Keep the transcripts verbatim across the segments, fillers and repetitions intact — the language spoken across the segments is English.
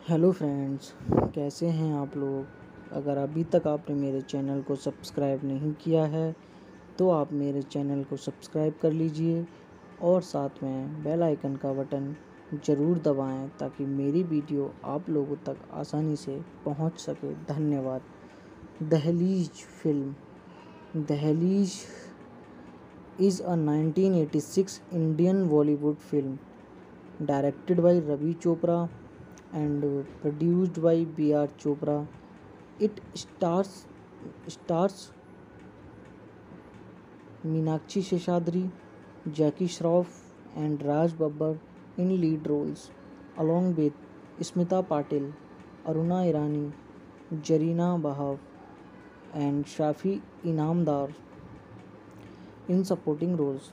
Hello friends, कैसे हैं आप लोग। अगर अभी तक आपने मेरे चैनल को सब्सक्राइब नहीं किया है तो आप मेरे चैनल को सब्सक्राइब कर लीजिए और साथ में बेल आइकन का बटन ज़रूर दबाएं ताकि मेरी वीडियो आप लोगों तक आसानी से पहुंच सके। धन्यवाद। Dahleez film. Dahleez is a nineteen eighty six Indian Bollywood film directed by Ravi Chopra and uh, produced by B R Chopra. It stars stars Meenakshi Seshadri, Jackie Shroff, and Raj Babbar in lead roles, along with Smita Patil, Aruna Irani, Jarina Bahav, and Shafi Inamdar in supporting roles.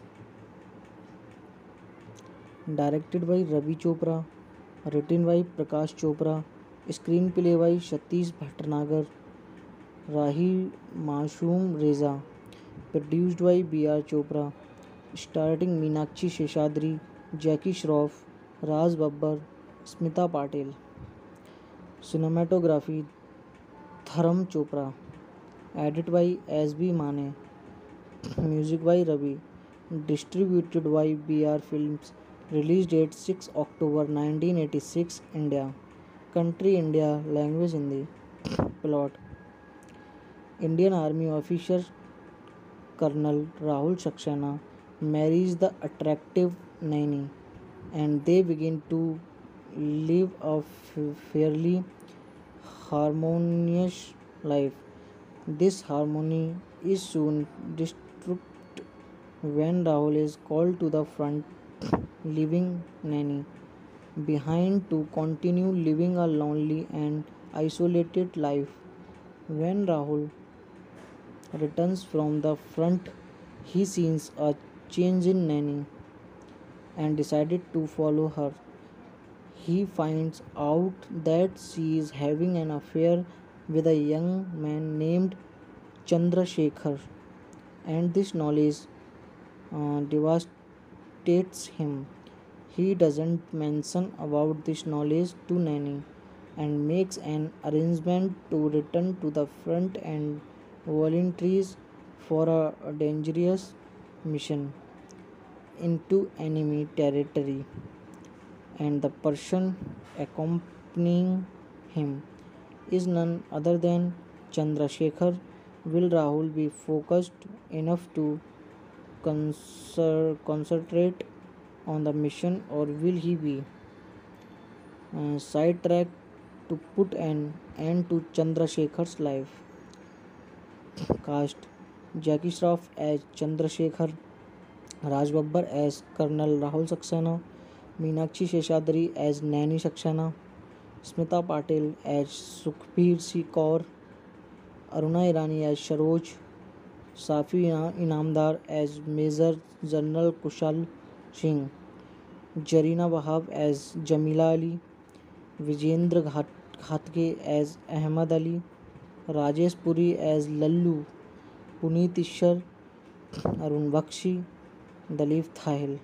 Directed by Ravi Chopra, written by Prakash Chopra, screenplay by Satish Bhatnagar, Rahi Mashoom Reza, produced by B R Chopra, starring Meenakshi Seshadri, Jackie Shroff, Raj Babbar, Smita Patil. Cinematography Dharam Chopra, edit by S B Mane, music by Ravi, distributed by B R Films, release date six October nineteen eighty-six, India, country India, language Hindi. Plot: Indian Army officer Colonel Rahul Saxena marries the attractive Naini, and they begin to live a fairly harmonious life. This harmony is soon disturbed when Rahul is called to the front, leaving Naini behind to continue living a lonely and isolated life. When Rahul returns from the front, he sees a change in Naini and decided to follow her. He finds out that she is having an affair with a young man named Chandrasekhar, and this knowledge uh, devastates him. He doesn't mention about this knowledge to Naini and makes an arrangement to return to the front and volunteers for a dangerous mission into enemy territory, and the person accompanying him is none other than Chandrasekhar. Will Rahul be focused enough to concer- concentrate on the mission, or will he be uh, sidetracked to put an end to Chandrasekhar's life? Cast: Jackie Shroff as Chandrasekhar, Raj Babbar as Colonel Rahul Saxena, Meenakshi Seshadri as Naini Saxena, Smita Patil as Sukhbir Si Kaur, Aruna Irani as Saroj, Safi Inamdar as Major General Kushal Singh, Jarina Wahab as Jamila Ali, Vijendra Ghat- Ghatge as Ahmad Ali, Rajesh Puri as Lallu, Puneet Ishar, Arun Bakshi, Dalip Thahil.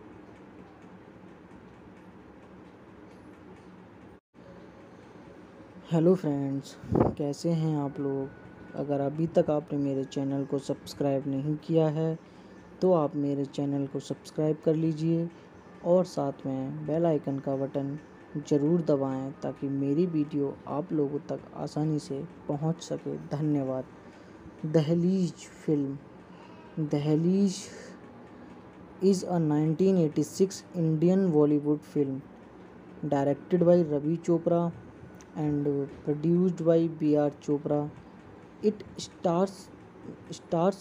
Hello friends, कैसे हैं आप लोग। अगर अभी तक आपने मेरे channel को सब्सक्राइब नहीं किया है तो आप मेरे चैनल को सब्सक्राइब कर लीजिए और साथ में बेल आइकन का बटन ज़रूर दबाएं ताकि मेरी वीडियो आप लोगों तक आसानी से पहुंच सके। धन्यवाद। दहलीज फिल्म। दहलीज is a nineteen eighty-six Indian Bollywood film directed by Ravi Chopra and uh, produced by B R Chopra. It stars stars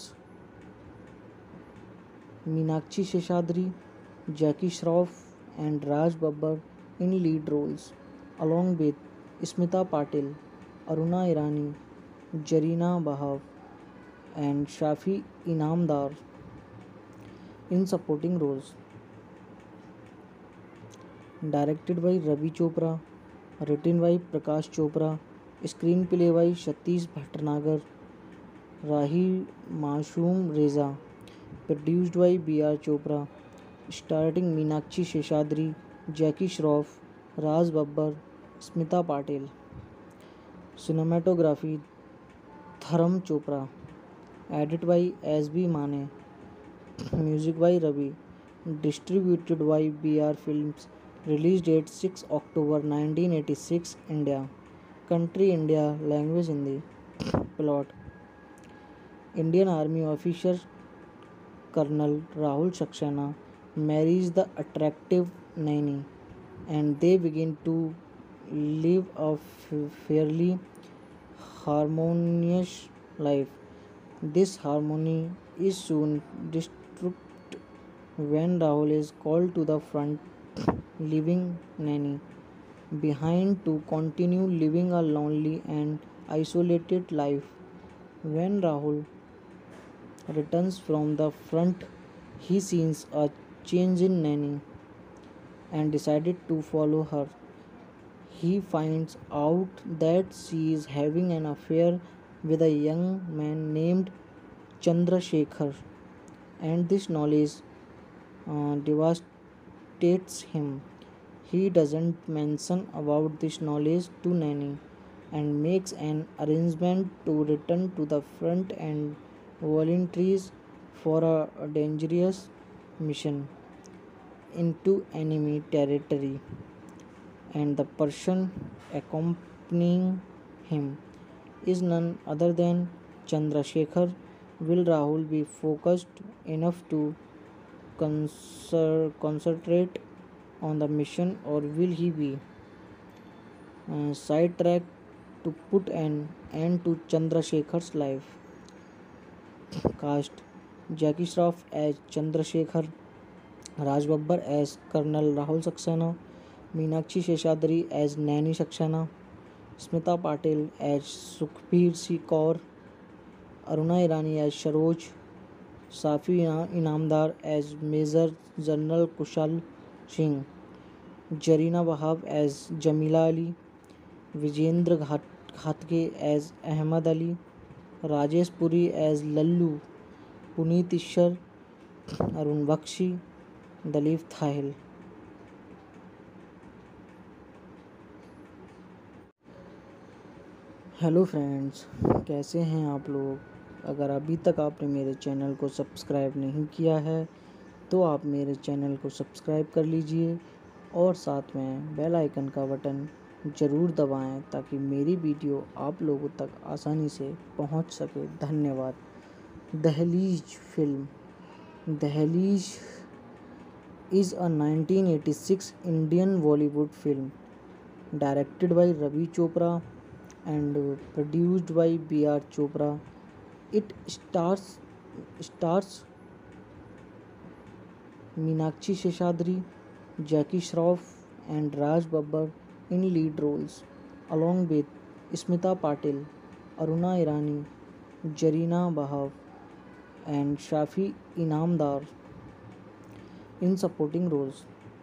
Meenakshi Seshadri, Jackie Shroff, and Raj Babbar in lead roles, along with Smita Patil, Aruna Irani, Jarina Bahav, and Shafi Inamdar in supporting roles. Directed by Ravi Chopra, written by Prakash Chopra, screenplay by Satish Bhatnagar, Rahi Mashoom Reza, produced by B R Chopra, starring Meenakshi Seshadri, Jackie Shroff, Raj Babbar, Smita Patil. Cinematography Dharam Chopra. Edit by S B Mane. Music by Ravi. Distributed by B R Films. Release date six October nineteen eighty-six, India. Country India. Language Hindi. Plot: Indian Army officer Colonel Rahul Saxena marries the attractive Naini, and they begin to live a fairly harmonious life. This harmony is soon disturbed when Rahul is called to the front, leaving Naini behind to continue living a lonely and isolated life. When Rahul returns from the front, he sees a change in Naini and decided to follow her. He finds out that she is having an affair with a young man named Chandrasekhar, and this knowledge uh, devastates him. He doesn't mention about this knowledge to Nanny and makes an arrangement to return to the front and volunteers for a dangerous mission into enemy territory, and the person accompanying him is none other than Chandrasekhar. Will Rahul be focused enough to concer- concentrate on the mission, or will he be uh, sidetracked to put an end to Chandrasekhar's life? Cast: Jackie Shroff as Chandrasekhar, Raj Babbar as Colonel Rahul Saxena, Meenakshi Seshadri as Nanny Saxena, Smita Patil as Sukhbir Si Kaur, Aruna Irani as Saroj, Safi Inamdar as Major General Kushal Singh, Jarina Wahab as Jamila Ali, Vijendra Ghat- Ghatge as Ahmad Ali, Rajesh Puri as Lallu, Puneet Ishar, Arun Bakshi, Dalip Thahil. Hello friends, कैसे हैं आप लोग। अगर अभी तक आपने मेरे channel को सब्सक्राइब नहीं किया है तो आप मेरे चैनल को सब्सक्राइब कर लीजिए और साथ में बेल आइकन का बटन ज़रूर दबाएं ताकि मेरी वीडियो आप लोगों तक आसानी से पहुंच सके। धन्यवाद। दहलीज फिल्म। दहलीज is a nineteen eighty-six Indian Bollywood film directed by Ravi Chopra and uh, produced by B R Chopra. It stars stars Meenakshi Seshadri, Jackie Shroff, and Raj Babbar in lead roles, along with Smita Patil, Aruna Irani, Jarina Wahab, and Shafi Inamdar in supporting roles.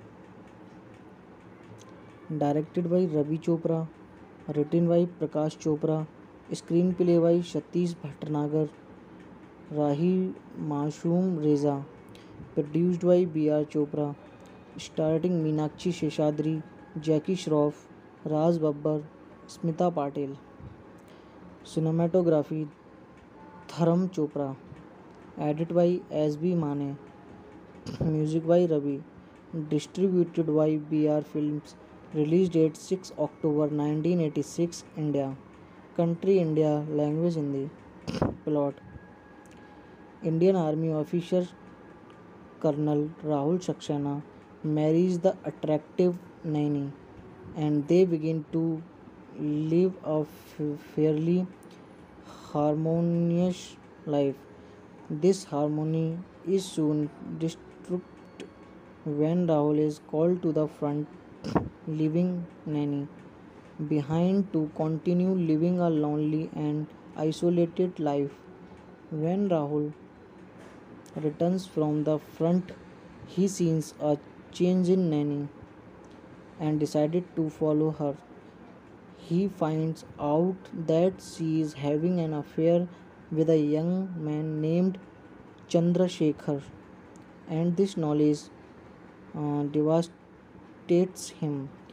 Directed by Ravi Chopra, written by Prakash Chopra, screenplay by Satish Bhatnagar, Rahi Mashoom Reza, produced by B R Chopra, starring Meenakshi Seshadri, Jackie Shroff, Raj Babbar, Smita Patil. Cinematography Dharam Chopra. Edit by S B Mane. Music by Ravi. Distributed by B R Films. Release date six October nineteen eighty-six, India. Country India. Language Hindi. Plot: Indian Army officer Colonel Rahul Saxena marries the attractive Naini, and they begin to live a fairly harmonious life. This harmony is soon disturbed when Rahul is called to the front, leaving Naini behind to continue living a lonely and isolated life. When Rahul returns from the front, he sees a change in Nanny and decided to follow her. He finds out that she is having an affair with a young man named Chandrasekhar, and this knowledge uh, devastates him.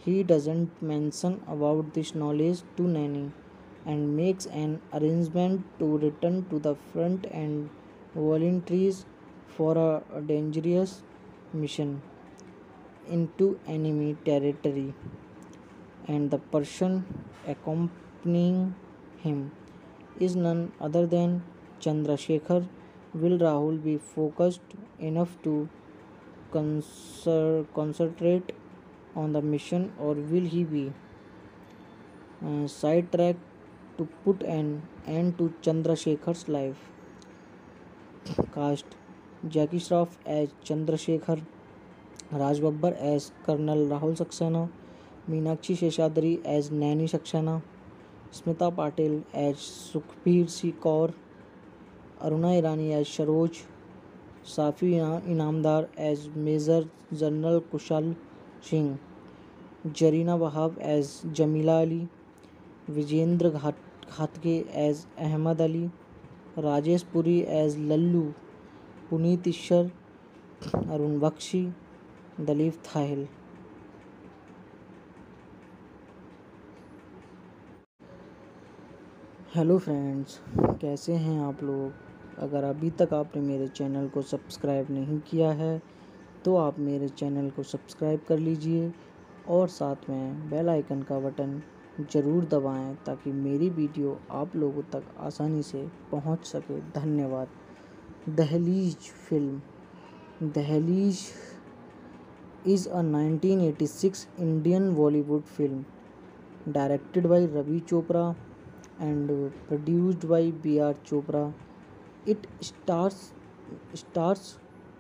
He doesn't mention about this knowledge to Nanny and makes an arrangement to return to the front and volunteers for a dangerous mission into enemy territory. And the person accompanying him is none other than Chandrasekhar. Will Rahul be focused enough to concer- concentrate on the mission, or will he be uh, sidetracked to put an end to Chandrasekhar's life? Cast: Jackie Shroff as Chandrasekhar, Raj Babbar as Colonel Rahul Saxena, Meenakshi Seshadri as Nanny Saxena, Smita Patil as Sukhbir Si Kaur, Aruna Irani as Saroj, Safi Inamdar as Major General Kushal Singh, Jarina Wahab as Jamila Ali, Vijendra Ghat- Ghatge as Ahmad Ali, Rajesh Puri as Lallu, Puneet Ishar, Arun Bakshi, Dalip Thahil. Hello friends, कैसे हैं आप लोग। अगर अभी तक आपने मेरे channel को सब्सक्राइब नहीं किया है तो आप मेरे चैनल को सब्सक्राइब कर लीजिए और साथ में बेल आइकन का बटन ज़रूर दबाएं ताकि मेरी वीडियो आप लोगों तक आसानी से पहुंच सके। धन्यवाद। Dahleez film. Dahleez is a nineteen eighty six Indian Bollywood film directed by Ravi Chopra and uh, produced by B R Chopra. It stars stars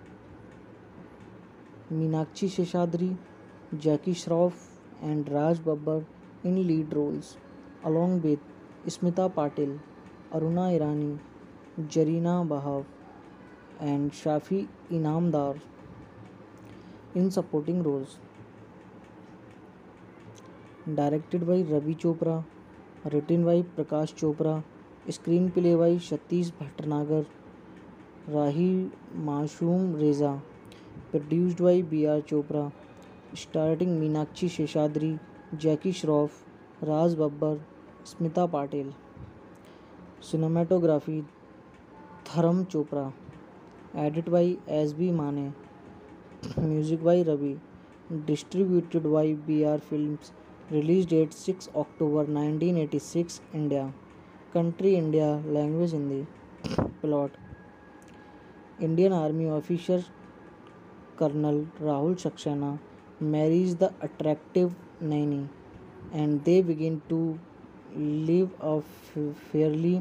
Meenakshi Seshadri, Jackie Shroff, and Raj Babbar in lead roles, along with Smita Patil, Aruna Irani, Jarina Wahab, and Shafi Inamdar in supporting roles. Directed by Ravi Chopra, written by Prakash Chopra, screenplay by Satish Bhatnagar, Rahi Mashoom Reza, produced by B R Chopra, starring Meenakshi Seshadri, Jackie Shroff, Raj Babbar, Smita Patil. Cinematography Dharam Chopra, edit by S B Mane, music by Ravi, distributed by B R Films. Release date six October nineteen eighty-six, India. Country India, language Hindi. Plot: Indian Army officer Colonel Rahul Saxena marries the attractive Naini and they begin to live a fairly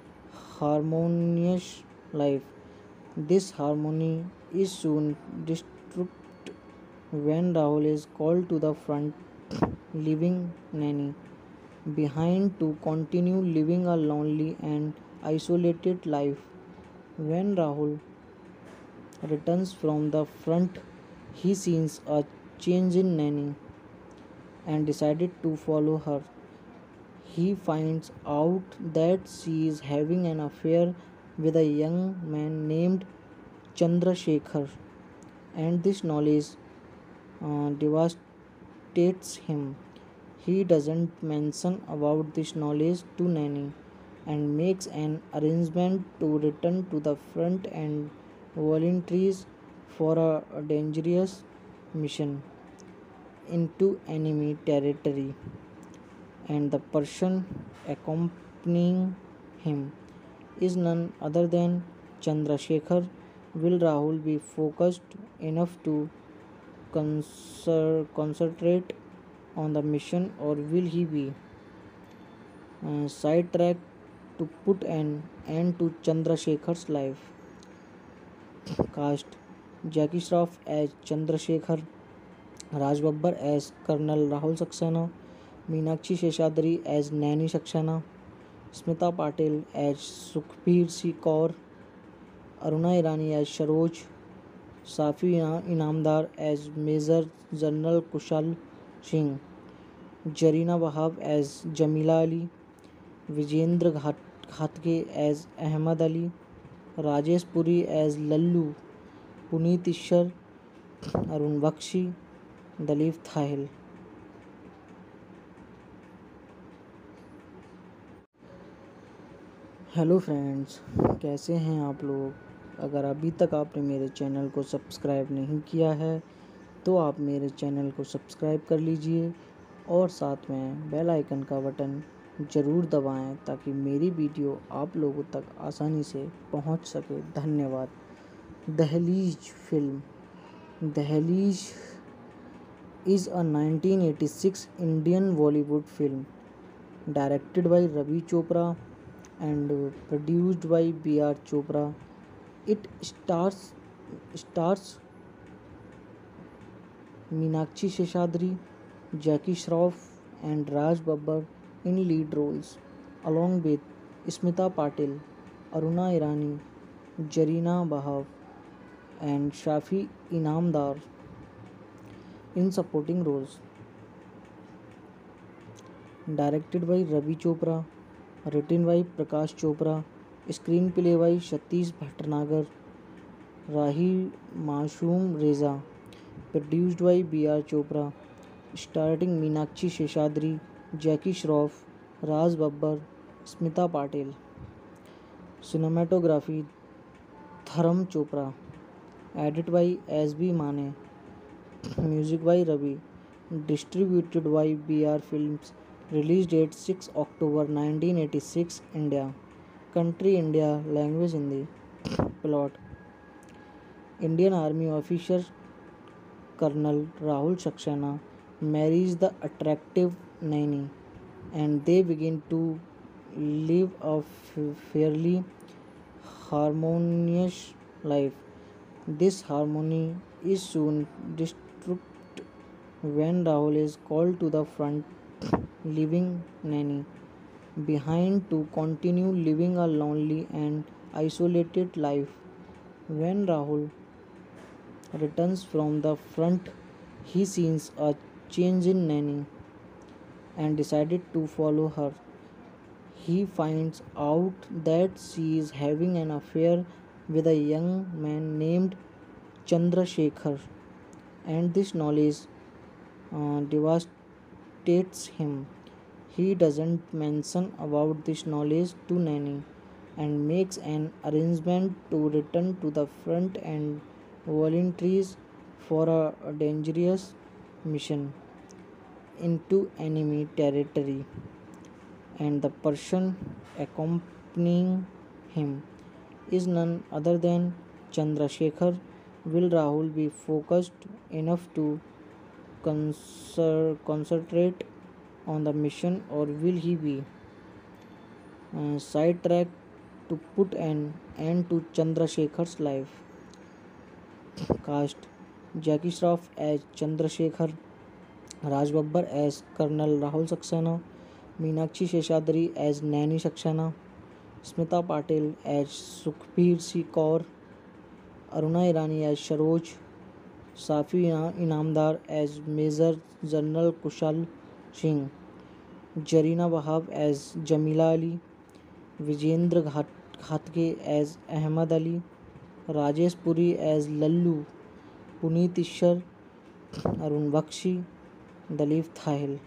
harmonious life. This harmony is soon disturbed when Rahul is called to the front, leaving Nanny behind to continue living a lonely and isolated life. When Rahul returns from the front, he sees a change in Nanny and decided to follow her. He finds out that she is having an affair with a young man named Chandrasekhar, and this knowledge uh, devastates him. He doesn't mention about this knowledge to Nanny and makes an arrangement to return to the front and volunteers for a dangerous mission into enemy territory. And the person accompanying him is none other than Chandrasekhar. Will Rahul be focused enough to concer- concentrate on the mission, or will he be uh, sidetracked to put an end to Chandrasekhar's life? Cast: Jackie Shroff as Chandrasekhar, Raj Babbar as Colonel Rahul Saxena, Meenakshi Seshadri as Nanny Saxena, Smita Patil as Sukhbir Si Kaur, Aruna Irani as Saroj, Safi Inamdar as Major General Kushal Singh, Jarina Wahab as Jamila Ali, Vijendra Ghat- Ghatge as Ahmad Ali, Rajesh Puri as Lallu, Puneet Ishar, Arun Bakshi, Dalip Thahil. Hello friends, कैसे हैं आप लोग। अगर अभी तक आपने मेरे channel को सब्सक्राइब नहीं किया है तो आप मेरे चैनल को सब्सक्राइब कर लीजिए और साथ में बेल आइकन का बटन ज़रूर दबाएं ताकि मेरी वीडियो आप लोगों तक आसानी से पहुंच सके। धन्यवाद। दहलीज फिल्म। दहलीज is a nineteen eighty-six Indian Bollywood film directed by Ravi Chopra and uh, produced by B R Chopra. It stars stars Meenakshi Seshadri, Jackie Shroff, and Raj Babbar in lead roles, along with Smita Patil, Aruna Irani, Jarina Bahab, and Shafi Inamdar in supporting roles. Directed by Ravi Chopra, written by Prakash Chopra, screenplay by Satish Bhatnagar, Rahi Mashoom Reza, produced by B R Chopra, starring Meenakshi Seshadri, Jackie Shroff, Raj Babbar, Smita Patil. Cinematography Dharam Chopra, edit by S B Mane, music by Ravi, distributed by B R Films, release date six October nineteen eighty-six, India, country India, language Hindi. Plot: Indian Army officer Colonel Rahul Saxena marries the attractive Naini and they begin to live a fairly harmonious life. This harmony is soon disturbed when Rahul is called to the front, leaving Nanny behind to continue living a lonely and isolated life. When Rahul returns from the front, he sees a change in Nanny and decided to follow her. He finds out that she is having an affair with a young man named Chandrasekhar, and this knowledge uh, devastates him. He doesn't mention about this knowledge to Nanny and makes an arrangement to return to the front and volunteers for a dangerous mission into enemy territory. And the person accompanying him is none other than Chandrasekhar. Will Rahul be focused enough to concentrate on the mission, or will he be uh, sidetracked to put an end to Chandrasekhar's life? Cast: Jackie Shroff as Chandrasekhar, Raj Babbar as Colonel Rahul Saxena, Meenakshi Seshadri as Nanny Saxena, Smita Patil as Sukhbir Si Kaur, Aruna Irani as Saroj, Safi Inamdar as Major General Kushal Singh, Jarina Wahab as Jamila Ali, Vijendra Ghatge as Ahmad Ali, Rajesh Puri as Lallu, Puneet Ishar, Arun Bakshi, Dalip Thahil.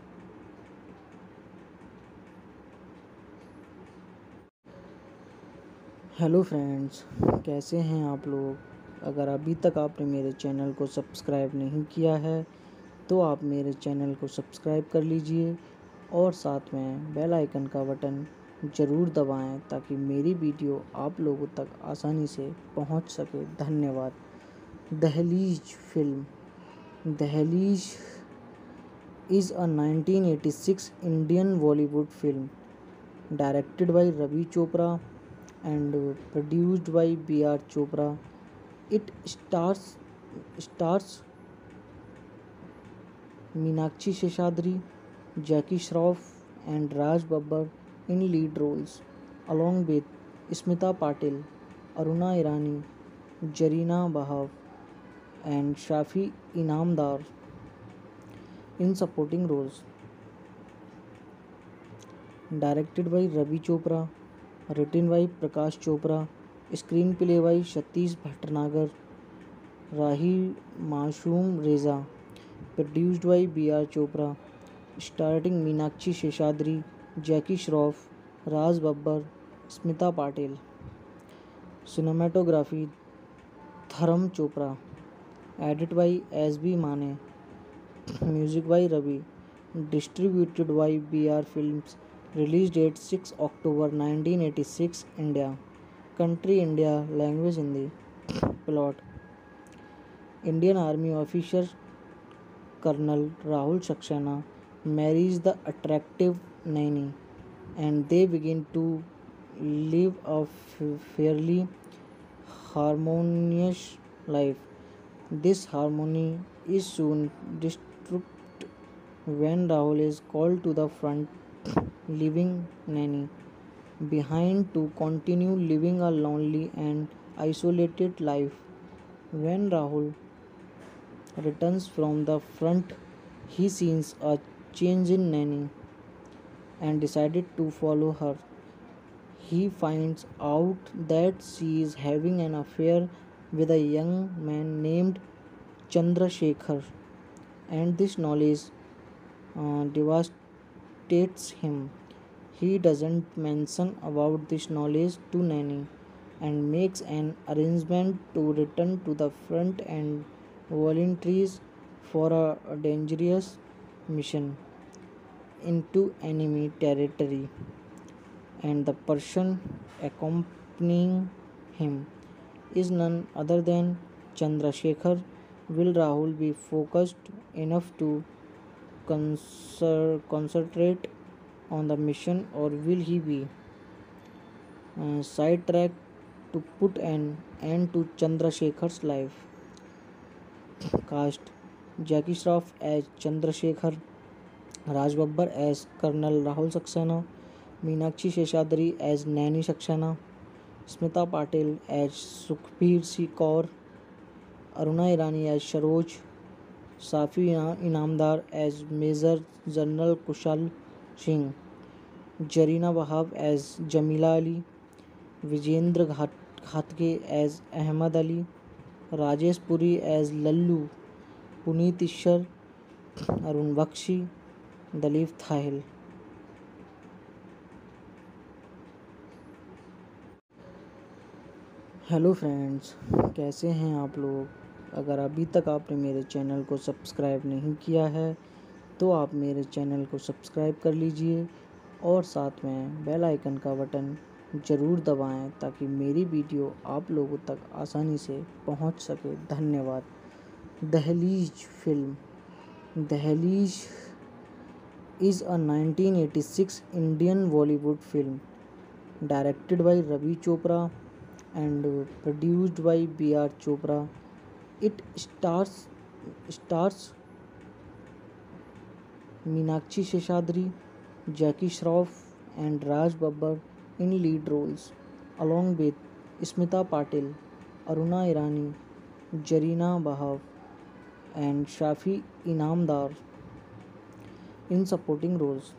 Hello friends, कैसे हैं आप लोग। अगर अभी तक आपने मेरे channel को सब्सक्राइब नहीं किया है तो आप मेरे चैनल को सब्सक्राइब कर लीजिए और साथ में बेल आइकन का बटन ज़रूर दबाएं ताकि मेरी वीडियो आप लोगों तक आसानी से पहुंच सके। धन्यवाद। दहलीज फिल्म। दहलीज is a nineteen eighty-six Indian Bollywood film directed by Ravi Chopra and uh, produced by B R Chopra. It stars stars Meenakshi Seshadri, Jackie Shroff, and Raj Babbar in lead roles, along with Smita Patil, Aruna Irani, Jarina Bahab, and Shafi Inamdar in supporting roles. Directed by Ravi Chopra, written by Prakash Chopra, screenplay by Satish Bhatnagar, Rahi Mashoom Reza, produced by B R Chopra, starring Meenakshi Seshadri, Jackie Shroff, Raj Babbar, Smita Patil. Cinematography Dharam Chopra. Edit by S B Mane. Music by Ravi. Distributed by B R Films. Release date six October nineteen eighty-six, India. Country India. Language Hindi. Plot. Indian Army officer Colonel Rahul Saxena marries the attractive Naini, and they begin to live a fairly harmonious life. This harmony is soon disturbed when Rahul is called to the front, leaving Naini behind to continue living a lonely and isolated life. When Rahul returns from the front, he sees a change in Nanny and decided to follow her. He finds out that she is having an affair with a young man named Chandrasekhar, and this knowledge uh, devastates him. He doesn't mention about this knowledge to Nanny and makes an arrangement to return to the front and volunteers for a, a dangerous mission into enemy territory, and the person accompanying him is none other than Chandrasekhar. Will Rahul be focused enough to concer- concentrate on the mission, or will he be uh, sidetracked to put an end to Chandrasekhar's life? Cast: Jackie Shroff as Chandrasekhar, Raj Babbar as Colonel Rahul Saxena, Meenakshi Seshadri as Nanny Saxena, Smita Patil as Sukhbir Si Kaur, Aruna Irani as Saroj, Safi Inamdar as Major General Kushal Singh, Jarina Wahab as Jamila Ali, Vijendra Ghat- Ghatge as Ahmad Ali, Rajesh Puri as Lallu, Puneet Ishar, Arun Bakshi, Dalip Thahil. Hello friends, कैसे हैं आप लोग? अगर अभी तक आपने मेरे channel को सब्सक्राइब नहीं किया है तो आप मेरे चैनल को सब्सक्राइब कर लीजिए और साथ में बेल आइकन का बटन ज़रूर दबाएं ताकि मेरी वीडियो आप लोगों तक आसानी से पहुंच सके. धन्यवाद. दहलीज फिल्म. दहलीज is a nineteen eighty-six Indian Bollywood film directed by Ravi Chopra and produced by B R Chopra. It stars stars Meenakshi Seshadri, Jackie Shroff and Raj Babbar in lead roles, along with Smita Patil, Aruna Irani, Jarina Wahab and Shafi Inamdar in supporting roles.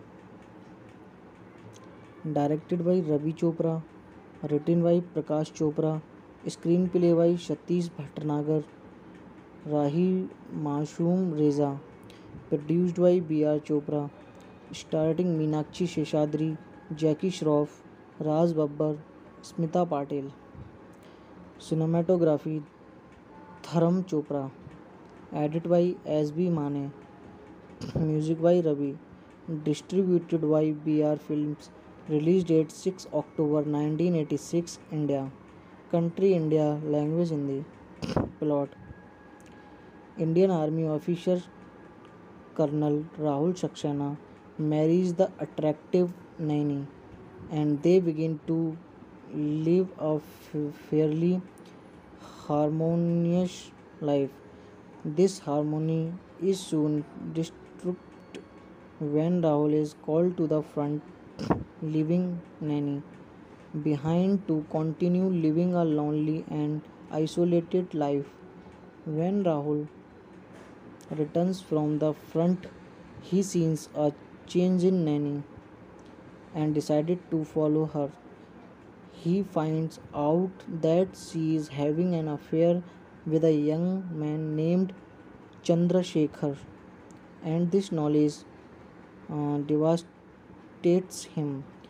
Directed by Ravi Chopra, written by Prakash Chopra, screenplay by Satish Bhatnagar, Rahi Mashoom Reza, produced by B R Chopra, starring Meenakshi Seshadri, Jackie Shroff, Raj Babbar, Smita Patil. Cinematography Dharam Chopra. Edit by S B Mane. Music by Ravi. Distributed by B R Films. Release date six October nineteen eighty-six, India. Country India. Language Hindi. Plot. Indian Army officer Colonel Rahul Saxena marries the attractive Naini, and they begin to live a fairly harmonious life. This harmony is soon disturbed when Rahul is called to the front, leaving Nanny behind to continue living a lonely and isolated life. When Rahul returns from the front, he sees a change in Nanny and decided to follow her. He finds out that she is having an affair with a young man named Chandrasekhar, and this knowledge uh, devastates him.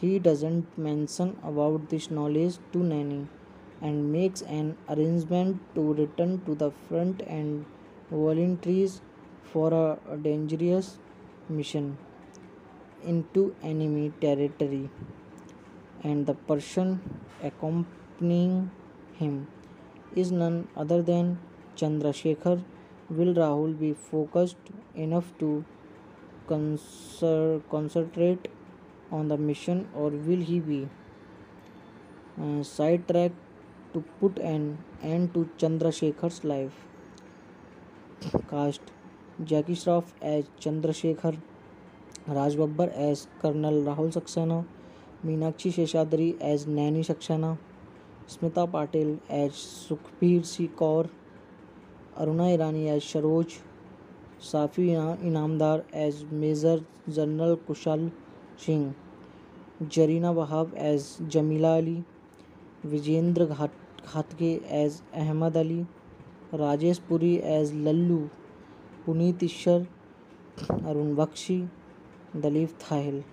He doesn't mention about this knowledge to Nanny and makes an arrangement to return to the front and volunteers for a dangerous mission into enemy territory. And the person accompanying him is none other than Chandrasekhar. Will Rahul be focused enough to concer- concentrate on the mission, or will he be uh, sidetracked to put an end to Chandrasekhar's life? Cast: Jackie Shroff as Chandrasekhar, Raj Babbar as Colonel Rahul Saxena, Meenakshi Seshadri as Nanny Saxena, Smita Patil as Sukhbir Si Kaur, Aruna Irani as Saroj, Safi Inamdar as Major General Kushal Singh, Jarina Wahab as Jamila Ali, Vijendra Ghat- Ghatge as Ahmad Ali, Rajesh Puri as Lallu, Puneet Ishar, Arun Bakshi, Dalip Thahil.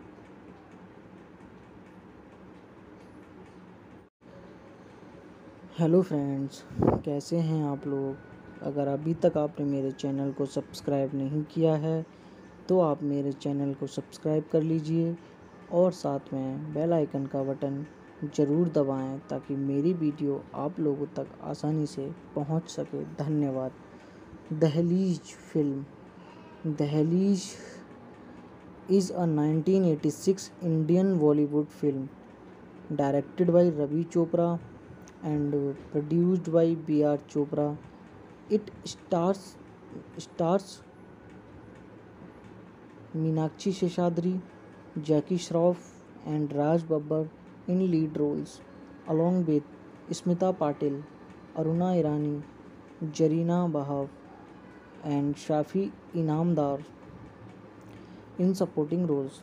Hello friends, कैसे हैं आप लोग। अगर अभी तक आपने मेरे channel को सब्सक्राइब नहीं किया है तो आप मेरे चैनल को सब्सक्राइब कर लीजिए और साथ में बेल आइकन का बटन ज़रूर दबाएं ताकि मेरी वीडियो आप लोगों तक आसानी से पहुंच सके। धन्यवाद। दहलीज फिल्म। दहलीज is a nineteen eighty-six Indian Bollywood film directed by Ravi Chopra and uh, produced by B R Chopra. It stars stars Meenakshi Seshadri, Jackie Shroff, and Raj Babbar in lead roles, along with Smita Patil, Aruna Irani, Jarina Wahab, and Shafi Inamdar in supporting roles.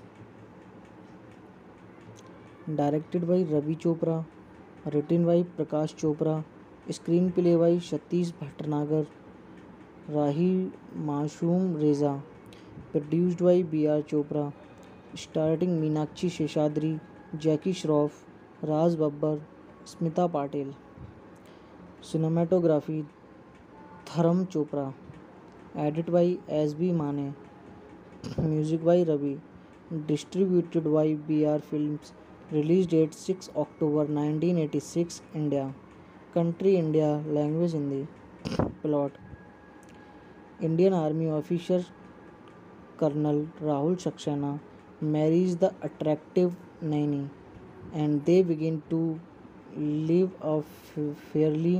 Directed by Ravi Chopra, written by Prakash Chopra, screenplay by Satish Bhatnagar, Rahi Mashoom Reza, produced by B R Chopra, starring Meenakshi Seshadri, Jackie Shroff, Raj Babbar, Smita Patil. Cinematography Dharam Chopra, edit by S B Mane, music by Ravi, distributed by B R Films, release date six October nineteen eighty-six, India, country India, language Hindi. Plot: Indian Army officer Colonel Rahul Saxena marries the attractive Naini and they begin to live a fairly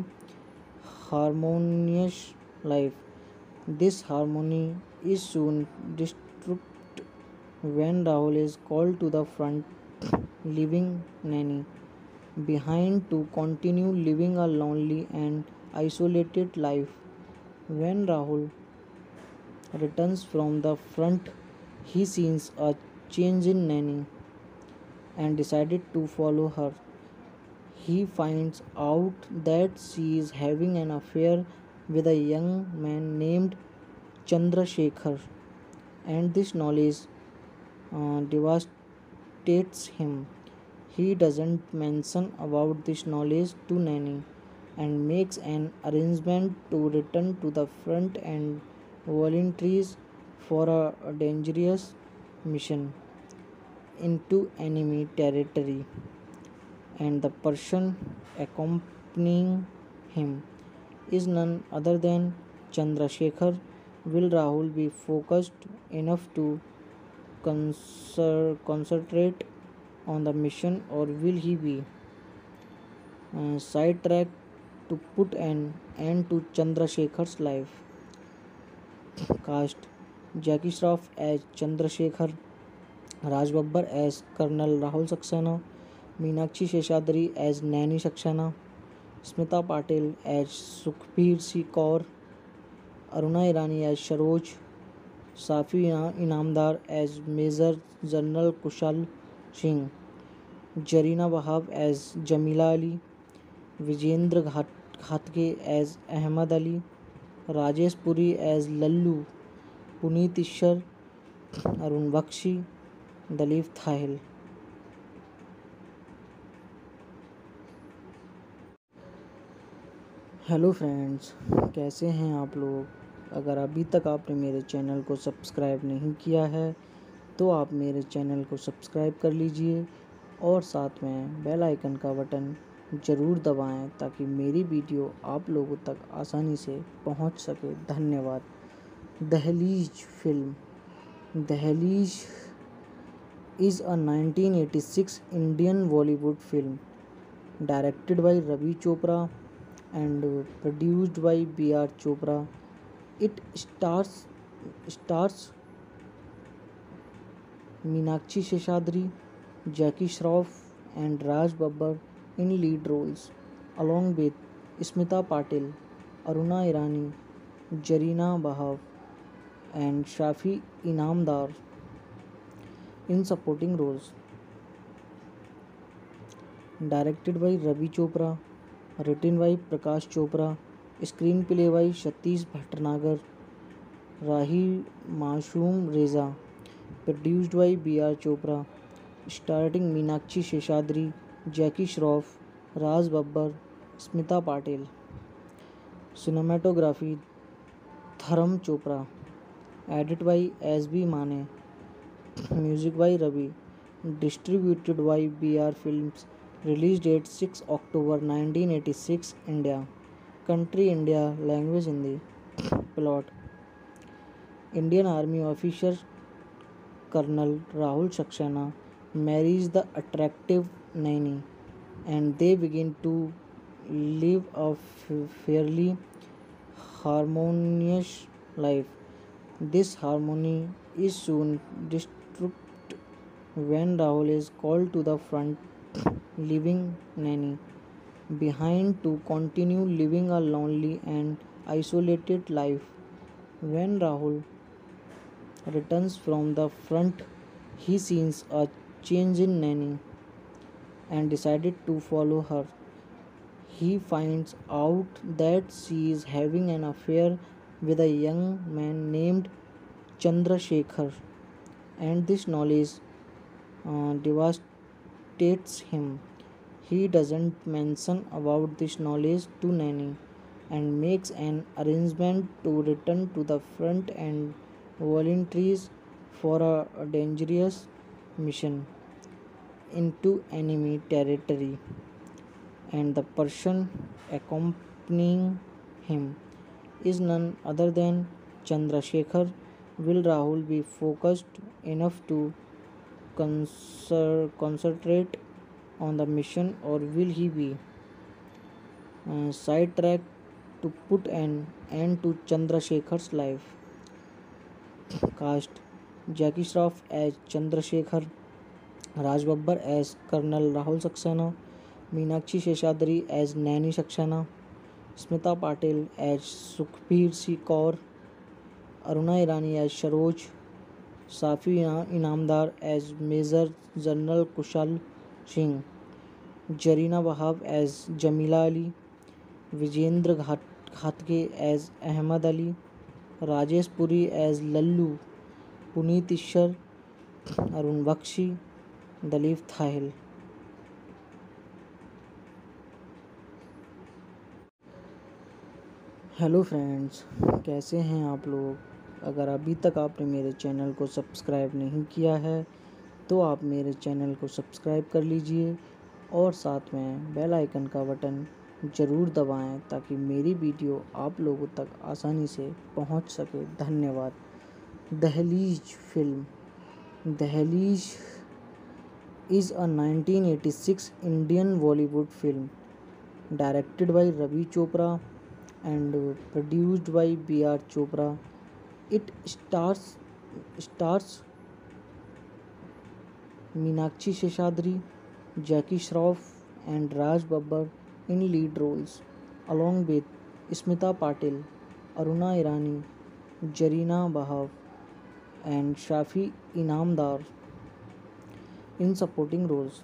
harmonious life. This harmony is soon disturbed when Rahul is called to the front, leaving Nanny behind to continue living a lonely and isolated life. When Rahul returns from the front, he sees a change in Nanny and decided to follow her. He finds out that she is having an affair with a young man named Chandrasekhar, and this knowledge uh, devastates him. He doesn't mention about this knowledge to Nanny and makes an arrangement to return to the front and volunteers for a dangerous mission into enemy territory. And the person accompanying him is none other than Chandrasekhar. Will Rahul be focused enough to concer- concentrate on the mission, or will he be uh, sidetracked to put an end to Chandrasekhar's life? Cast: Jackie Shroff as Chandrasekhar, Raj Babbar as Colonel Rahul Saxena, Meenakshi Seshadri as Nanny Saxena, Smita Patil as Sukhbir Si Kaur, Aruna Irani as Saroj, Safi Inamdar as Major General Kushal Singh, Jarina Wahab as Jamila Ali, Vijendra Ghat- Ghatge as Ahmad Ali, Rajesh Puri as Lallu, Puneet Ishar, Arun Bakshi, Dalip Thahil. Hello friends, कैसे हैं आप लोग। अगर अभी तक आपने मेरे channel को सब्सक्राइब नहीं किया है तो आप मेरे चैनल को सब्सक्राइब कर लीजिए और साथ में बेल आइकन का बटन ज़रूर दबाएं ताकि मेरी वीडियो आप लोगों तक आसानी से पहुंच सके। धन्यवाद। दहलीज फिल्म। दहलीज is a nineteen eighty-six Indian Bollywood film directed by Ravi Chopra and produced by B R Chopra. It stars stars Meenakshi Seshadri, Jackie Shroff and Raj Babbar in lead roles, along with Smita Patil, Aruna Irani, Jarina Bahav and Shafi Inamdar in supporting roles. Directed by Ravi Chopra, written by Prakash Chopra, screenplay by Satish Bhatnagar, Rahi Mashoom Reza, produced by B R Chopra, starring Meenakshi Seshadri, Jackie Shroff, Raj Babbar, Smita Patil. Cinematography Dharam Chopra, edit by S B Mane, music by Ravi, distributed by B R Films, release date six October nineteen eighty-six, India, country India, language Hindi. Plot: Indian Army officer Colonel Rahul Saxena marries the attractive Naini and they begin to live a fairly harmonious life. This harmony is soon disturbed when Rahul is called to the front, leaving Naini behind to continue living a lonely and isolated life. When Rahul returns from the front, he sees a change in Naini and decided to follow her. He finds out that she is having an affair with a young man named Chandrasekhar, and this knowledge uh, devastates him. He doesn't mention about this knowledge to Nanny and makes an arrangement to return to the front and volunteers for a dangerous mission into enemy territory, and the person accompanying him is none other than Chandrasekhar. Will Rahul be focused enough to concer- concentrate on the mission, or will he be uh, sidetracked to put an end to Chandrasekhar's life? Cast: Jackie Shroff as Chandrasekhar, Raj Babbar as Colonel Rahul Saxena, Meenakshi Seshadri as Naini Saxena, Smita Patil as Sukhbir Si Kaur, Aruna Irani as Saroj, Safi Inamdar as Major General Kushal Singh, Jarina Wahab as Jamila Ali, Vijendra Ghat- Ghatge as Ahmad Ali, Rajesh Puri as Lallu, Puneet Ishar, Arun Bakshi, Dalip Thahil. Hello friends, कैसे हैं आप लोग। अगर अभी तक आपने मेरे channel को सब्सक्राइब नहीं किया है तो आप मेरे चैनल को सब्सक्राइब कर लीजिए और साथ में बेल आइकन का बटन ज़रूर दबाएं ताकि मेरी वीडियो आप लोगों तक आसानी से पहुंच सके। धन्यवाद। दहलीज फिल्म। दहलीज is a nineteen eighty-six Indian Bollywood film directed by Ravi Chopra and produced by B R Chopra. It stars stars Meenakshi Seshadri, Jackie Shroff and Raj Babbar in lead roles, along with Smita Patil, Aruna Irani, Jarina Bahav and Shafi Inamdar in supporting roles.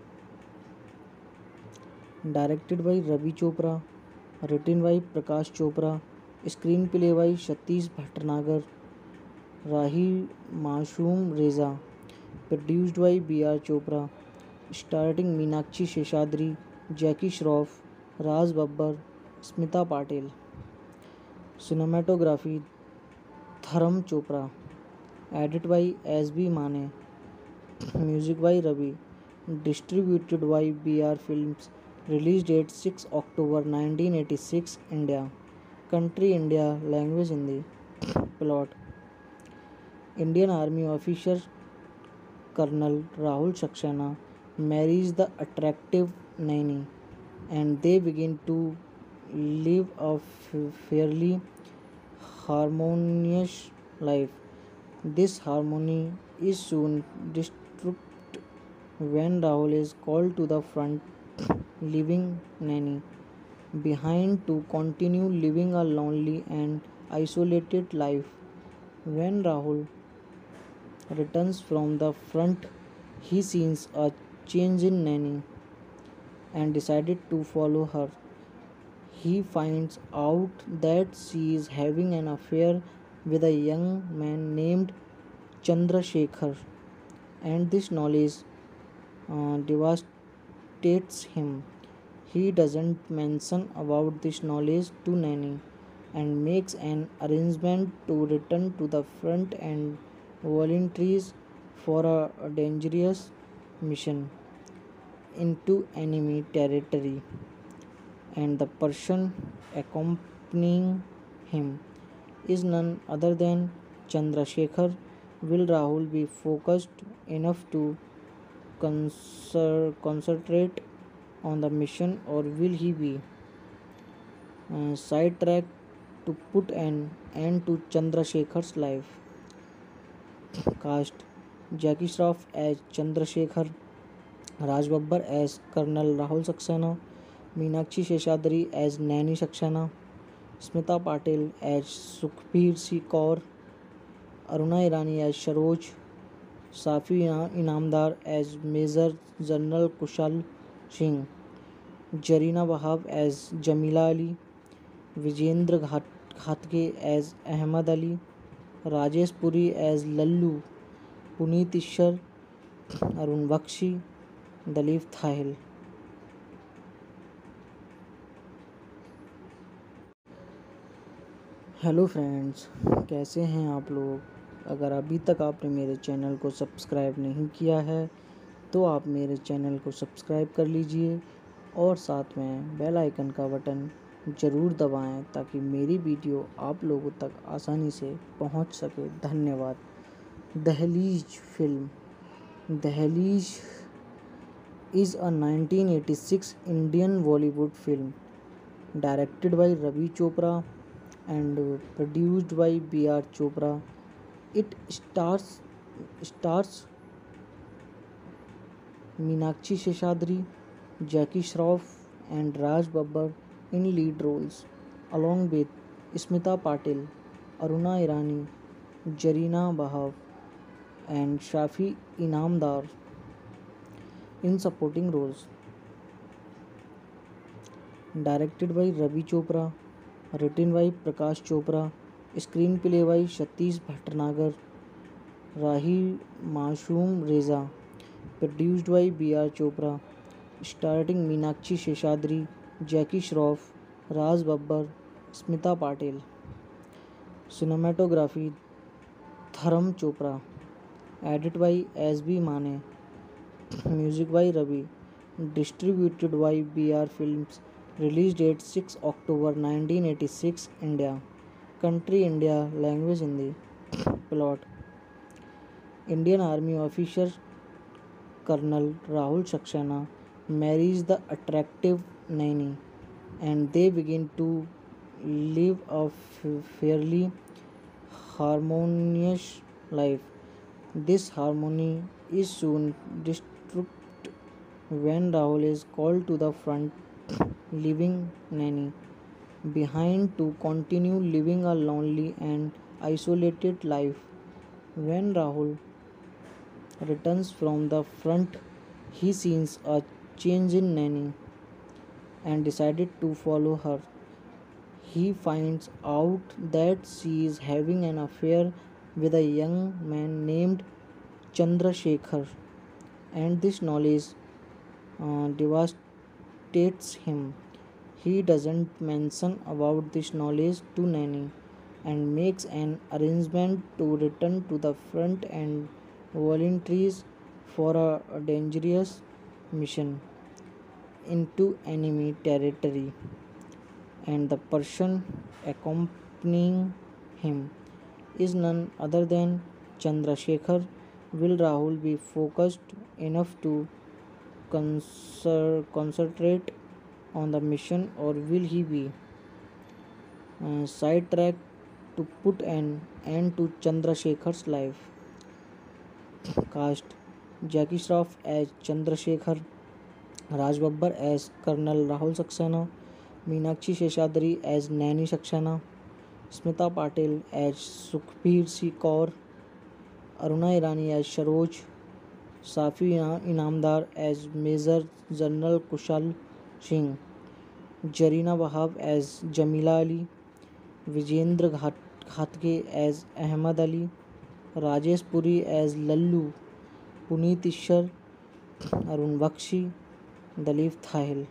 Directed by Ravi Chopra, written by Prakash Chopra, screenplay by Satish Bhatnagar, Rahi Mashoom Reza, produced by B R Chopra, starring Meenakshi Seshadri, Jackie Shroff, Raj Babbar, Smita Patil. Cinematography Dharam Chopra. Edit by S B Mane. Music by Ravi. Distributed by B R Films. Release date six October nineteen eighty-six, India. Country India. Language Hindi. Plot: Indian Army officer Colonel Rahul Saxena marries the attractive Naini, and they begin to live a f- fairly harmonious life. This harmony is soon disturbed when Rahul is called to the front, leaving Naini behind to continue living a lonely and isolated life. When Rahul returns from the front, he sees a change in Nanny and decided to follow her. He finds out that she is having an affair with a young man named Chandrasekhar, and this knowledge uh, devastates him. He doesn't mention about this knowledge to Nanny and makes an arrangement to return to the front and volunteers for a, a dangerous mission into enemy territory, and the person accompanying him is none other than Chandrasekhar. Will Rahul be focused enough to concer- concentrate on the mission, or will he be uh, sidetracked to put an end to Chandrasekhar's life? Cast: Jackie Shroff as Chandrasekhar, Raj Babbar as Colonel Rahul Saxena, Meenakshi Seshadri as Nanny Saxena, Smita Patil as Sukhbir Si Kaur, Aruna Irani as Saroj, Safi Inamdar as Major General Kushal Singh, Jarina Wahab as Jamila Ali, Vijendra Ghat- Ghatge as Ahmad Ali, Rajesh Puri as Lallu, Puneet Ishar, Arun Bakshi, Dalip Thahil. Hello friends, कैसे हैं आप लोग? अगर अभी तक आपने मेरे channel को सब्सक्राइब नहीं किया है तो आप मेरे चैनल को सब्सक्राइब कर लीजिए और साथ में बेल आइकन का बटन ज़रूर दबाएं ताकि मेरी वीडियो आप लोगों तक आसानी से पहुंच सके. धन्यवाद. दहलीज फिल्म. दहलीज is a nineteen eighty-six Indian Bollywood film directed by Ravi Chopra and produced by B R Chopra. It stars stars Meenakshi Seshadri, Jackie Shroff and Raj Babbar in lead roles, along with Smita Patil, Aruna Irani, Jarina Wahab and Shafi Inamdar in supporting roles. Directed by Ravi Chopra, written by Prakash Chopra, screenplay by Satish Bhatnagar, Rahi Mashoom Reza, produced by B R Chopra, starring Meenakshi Seshadri, Jackie Shroff, Raj Babbar, Smita Patil. Cinematography Dharam Chopra. Edit by S B Mane. Music by Ravi. Distributed by B R Films. Release date six October nineteen eighty-six, India. Country India. Language Hindi. Plot: Indian Army officer Colonel Rahul Saxena marries the attractive Naini, and they begin to live a f- fairly harmonious life. This harmony is soon disturbed when Rahul is called to the front, leaving Nanny behind to continue living a lonely and isolated life. When Rahul returns from the front, he sees a change in Nanny and decided to follow her. He finds out that she is having an affair with a young man named Chandrasekhar, and this knowledge uh, devastates him. He doesn't mention about this knowledge to Nanny and makes an arrangement to return to the front and volunteers for a dangerous mission into enemy territory. And the person accompanying him is none other than Chandrasekhar. Will Rahul be focused enough to concer- concentrate on the mission, or will he be uh, sidetracked to put an end to Chandrasekhar's life? Cast: Jackie Shroff as Chandrasekhar, Raj Babbar as Colonel Rahul Saxena, Meenakshi Seshadri as Nanny Saxena, Smita Patil as Sukhbir Si Kaur, Aruna Irani as Saroj, Safi Inamdar as Major General Kushal Singh, Jarina Wahab as Jamila Ali, Vijendra Ghat- Ghatge as Ahmad Ali, Rajesh Puri as Lallu, Puneet Ishar, Arun Bakshi, Dalip Thahil.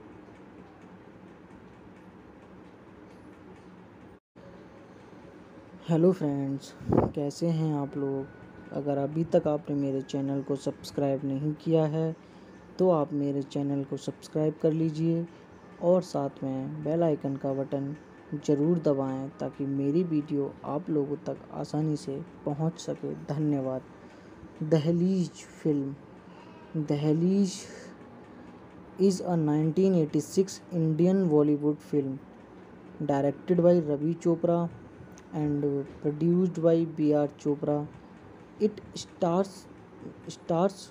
Hello friends, कैसे हैं आप लोग। अगर अभी तक आपने मेरे channel को सब्सक्राइब नहीं किया है तो आप मेरे चैनल को सब्सक्राइब कर लीजिए और साथ में बेल आइकन का बटन ज़रूर दबाएं ताकि मेरी वीडियो आप लोगों तक आसानी से पहुंच सके। धन्यवाद। दहलीज फिल्म। दहलीज is a nineteen eighty-six Indian Bollywood film directed by Ravi Chopra and uh, produced by B R Chopra. It stars stars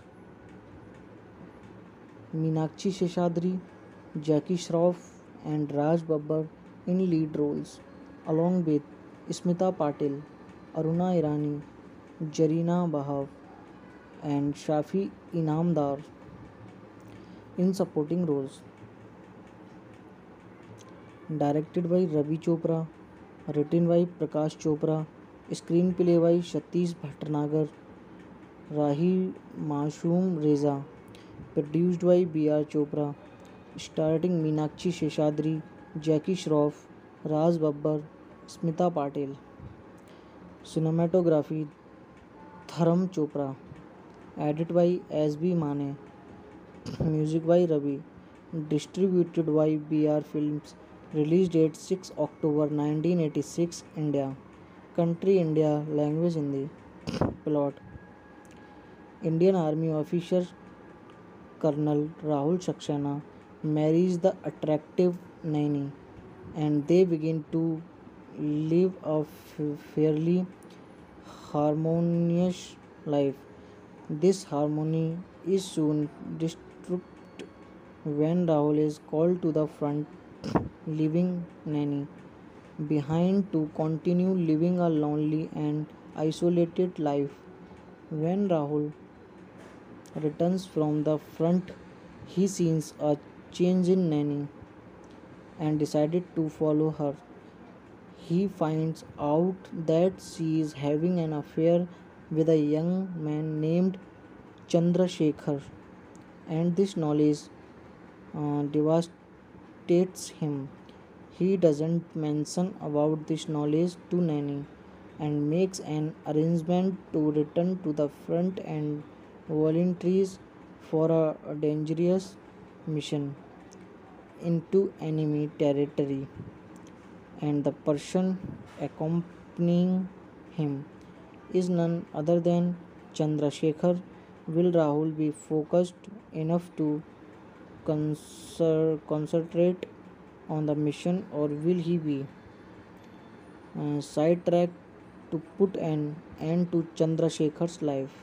Meenakshi Seshadri, Jackie Shroff, and Raj Babbar in lead roles, along with Smita Patil, Aruna Irani, Jarina Wahab, and Shafi Inamdar in supporting roles. Directed by Ravi Chopra, written by Prakash Chopra, screenplay by Satish Bhatnagar, Rahi Mashoom Reza, produced by B R Chopra, starring Meenakshi Seshadri, Jackie Shroff, Raj Babbar, Smita Patil. Cinematography Dharam Chopra, edit by S B Mane, music by Ravi, distributed by B R Films, release date six October nineteen eighty-six, India, country India, language Hindi. Plot: Indian Army officer Colonel Rahul Saxena marries the attractive Naini and they begin to live a fairly harmonious life. This harmony is soon disturbed when Rahul is called to the front, leaving Nanny behind to continue living a lonely and isolated life. When Rahul returns from the front, he sees a change in Nanny and decided to follow her. He finds out that she is having an affair with a young man named Chandrasekhar, and this knowledge uh, devastates him. He doesn't mention about this knowledge to Nanny and makes an arrangement to return to the front and volunteers for a dangerous mission into enemy territory. And the person accompanying him is none other than Chandrasekhar. Will Rahul be focused enough to concer- concentrate on the mission, or will he be uh, sidetracked to put an end to Chandrasekhar's life?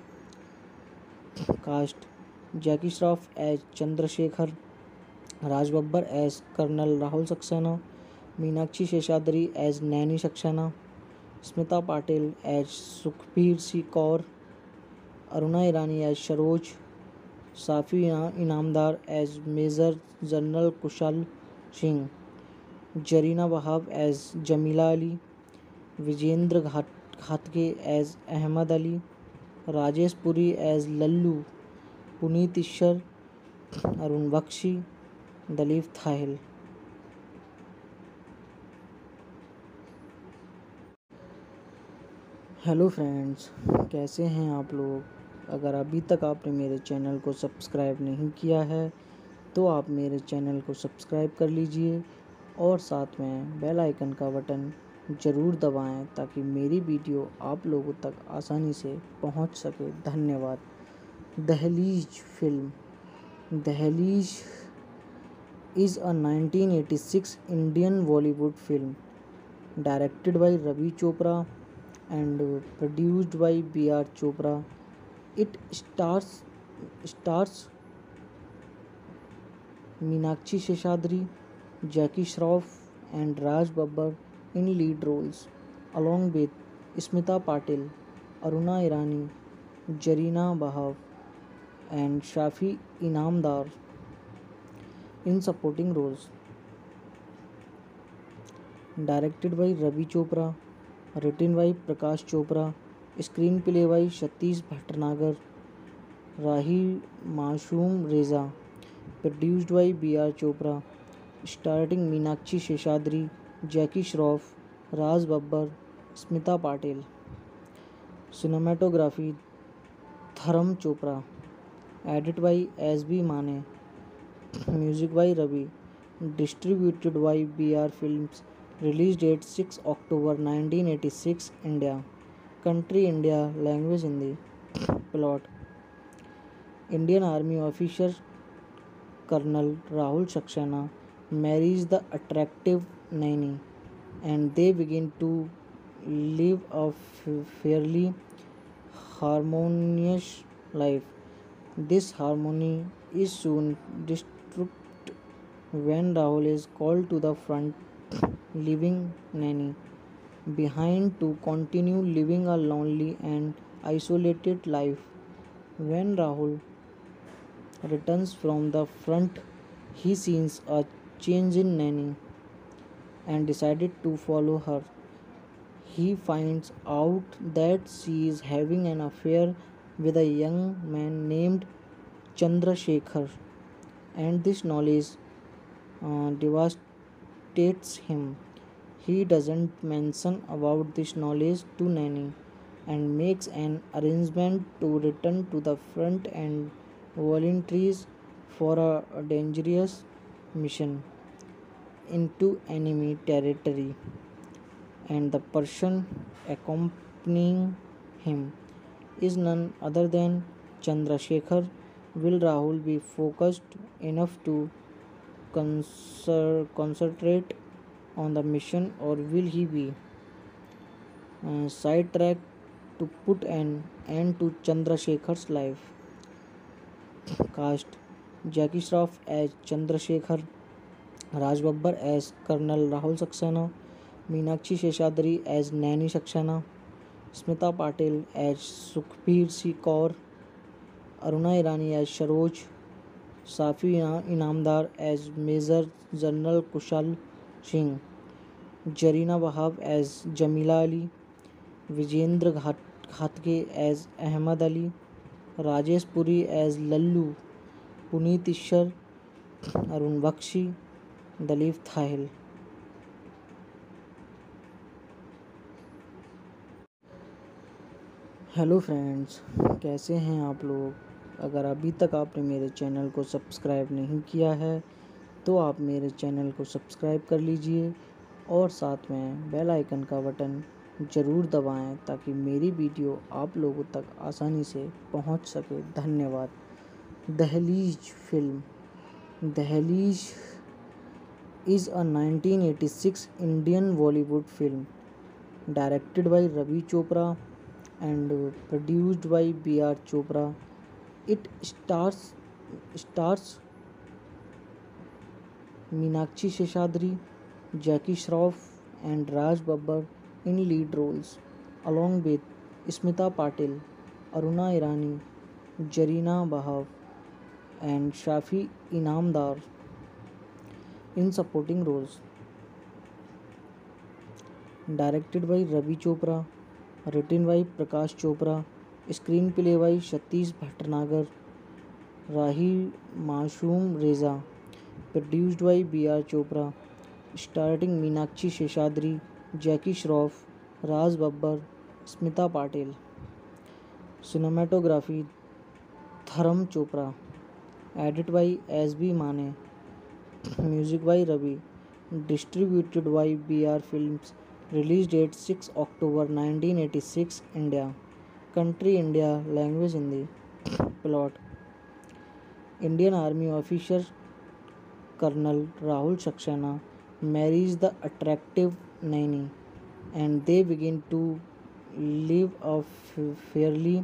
Cast: Jackie Shroff as Chandrasekhar, Raj Babbar as Colonel Rahul Saxena, Meenakshi Seshadri as Nanny Saxena, Smita Patil as Sukhbir Si Kaur, Aruna Irani as Saroj, Safi Inamdar as Major General Kushal Singh, Jarina Wahab as Jamila Ali, Vijendra Ghat- Ghatge as Ahmad Ali, Rajesh Puri as Lallu, Puneet Ishar, Arun Bakshi, Dalip Thahil. Hello friends, कैसे हैं आप लोग। अगर अभी तक आपने मेरे channel को सब्सक्राइब नहीं किया है तो आप मेरे चैनल को सब्सक्राइब कर लीजिए और साथ में बेल आइकन का बटन ज़रूर दबाएं ताकि मेरी वीडियो आप लोगों तक आसानी से पहुंच सके। धन्यवाद। दहलीज फिल्म। दहलीज is a nineteen eighty-six Indian Bollywood film directed by Ravi Chopra and uh, produced by B R Chopra. It stars stars Meenakshi Seshadri, Jackie Shroff, and Raj Babbar in lead roles, along with Smita Patil, Aruna Irani, Jarina Bahab, and Shafi Inamdar in supporting roles. Directed by Ravi Chopra, written by Prakash Chopra, screenplay by Satish Bhatnagar, Rahi Mashoom Reza, produced by B R Chopra, starring Meenakshi Seshadri, Jackie Shroff, Raj Babbar, Smita Patil. Cinematography Dharam Chopra, edit by S B Mane, music by Ravi, distributed by B R Films, release date six October nineteen eighty-six, India, country India, language Hindi. Plot: Indian Army officer Colonel Rahul Saxena marries the attractive Naini and they begin to live a fairly harmonious life. This harmony is soon disturbed when Rahul is called to the front, leaving Naini behind to continue living a lonely and isolated life. When Rahul returns from the front, he sees a change in Naini and decided to follow her. He finds out that she is having an affair with a young man named Chandrasekhar, and this knowledge uh, devastates him. He doesn't mention about this knowledge to Nanny and makes an arrangement to return to the front and volunteers for a dangerous mission into enemy territory. And the person accompanying him is none other than Chandrasekhar. Will Rahul be focused enough to concer- concentrate on the mission, or will he be uh, sidetracked to put an end to Chandrasekhar's life? Cast: Jackie Shroff as Chandrasekhar, Raj Babbar as Colonel Rahul Saxena, Meenakshi Seshadri as Nanny Saxena, Smita Patil as Sukhbir Si Kaur, Aruna Irani as Saroj, Safi Inamdar as Major General Kushal Singh, Jarina Wahab as Jamila Ali, Vijendra Ghatge as Ahmad Ali, Rajesh Puri as Lallu, Puneet Ishar, Arun Bakshi, Dalip Thahil. Hello friends, कैसे हैं आप लोग। अगर अभी तक आपने मेरे channel को सब्सक्राइब नहीं किया है तो आप मेरे चैनल को सब्सक्राइब कर लीजिए और साथ में बेल आइकन का बटन ज़रूर दबाएं ताकि मेरी वीडियो आप लोगों तक आसानी से पहुंच सके। धन्यवाद। दहलीज फिल्म। दहलीज is a nineteen eighty-six Indian Bollywood film directed by Ravi Chopra and uh, produced by B R Chopra. It stars stars Meenakshi Seshadri, Jackie Shroff, and Raj Babbar in lead roles, along with Smita Patil, Aruna Irani, Jarina Bahab, and Shafi Inamdar in supporting roles. Directed by Ravi Chopra, written by Prakash Chopra, screenplay by Satish Bhatnagar, Rahi Mashoom Reza, produced by B R Chopra, starring Meenakshi Seshadri, Jackie Shroff, Raj Babbar, Smita Patil. Cinematography Dharam Chopra. Edit by S B Mane. Music by Ravi. Distributed by B R Films. Release date six October nineteen eighty-six, India. Country India. Language Hindi. Plot: Indian Army officer Colonel Rahul Saxena marries the attractive Naini, and they begin to live a fairly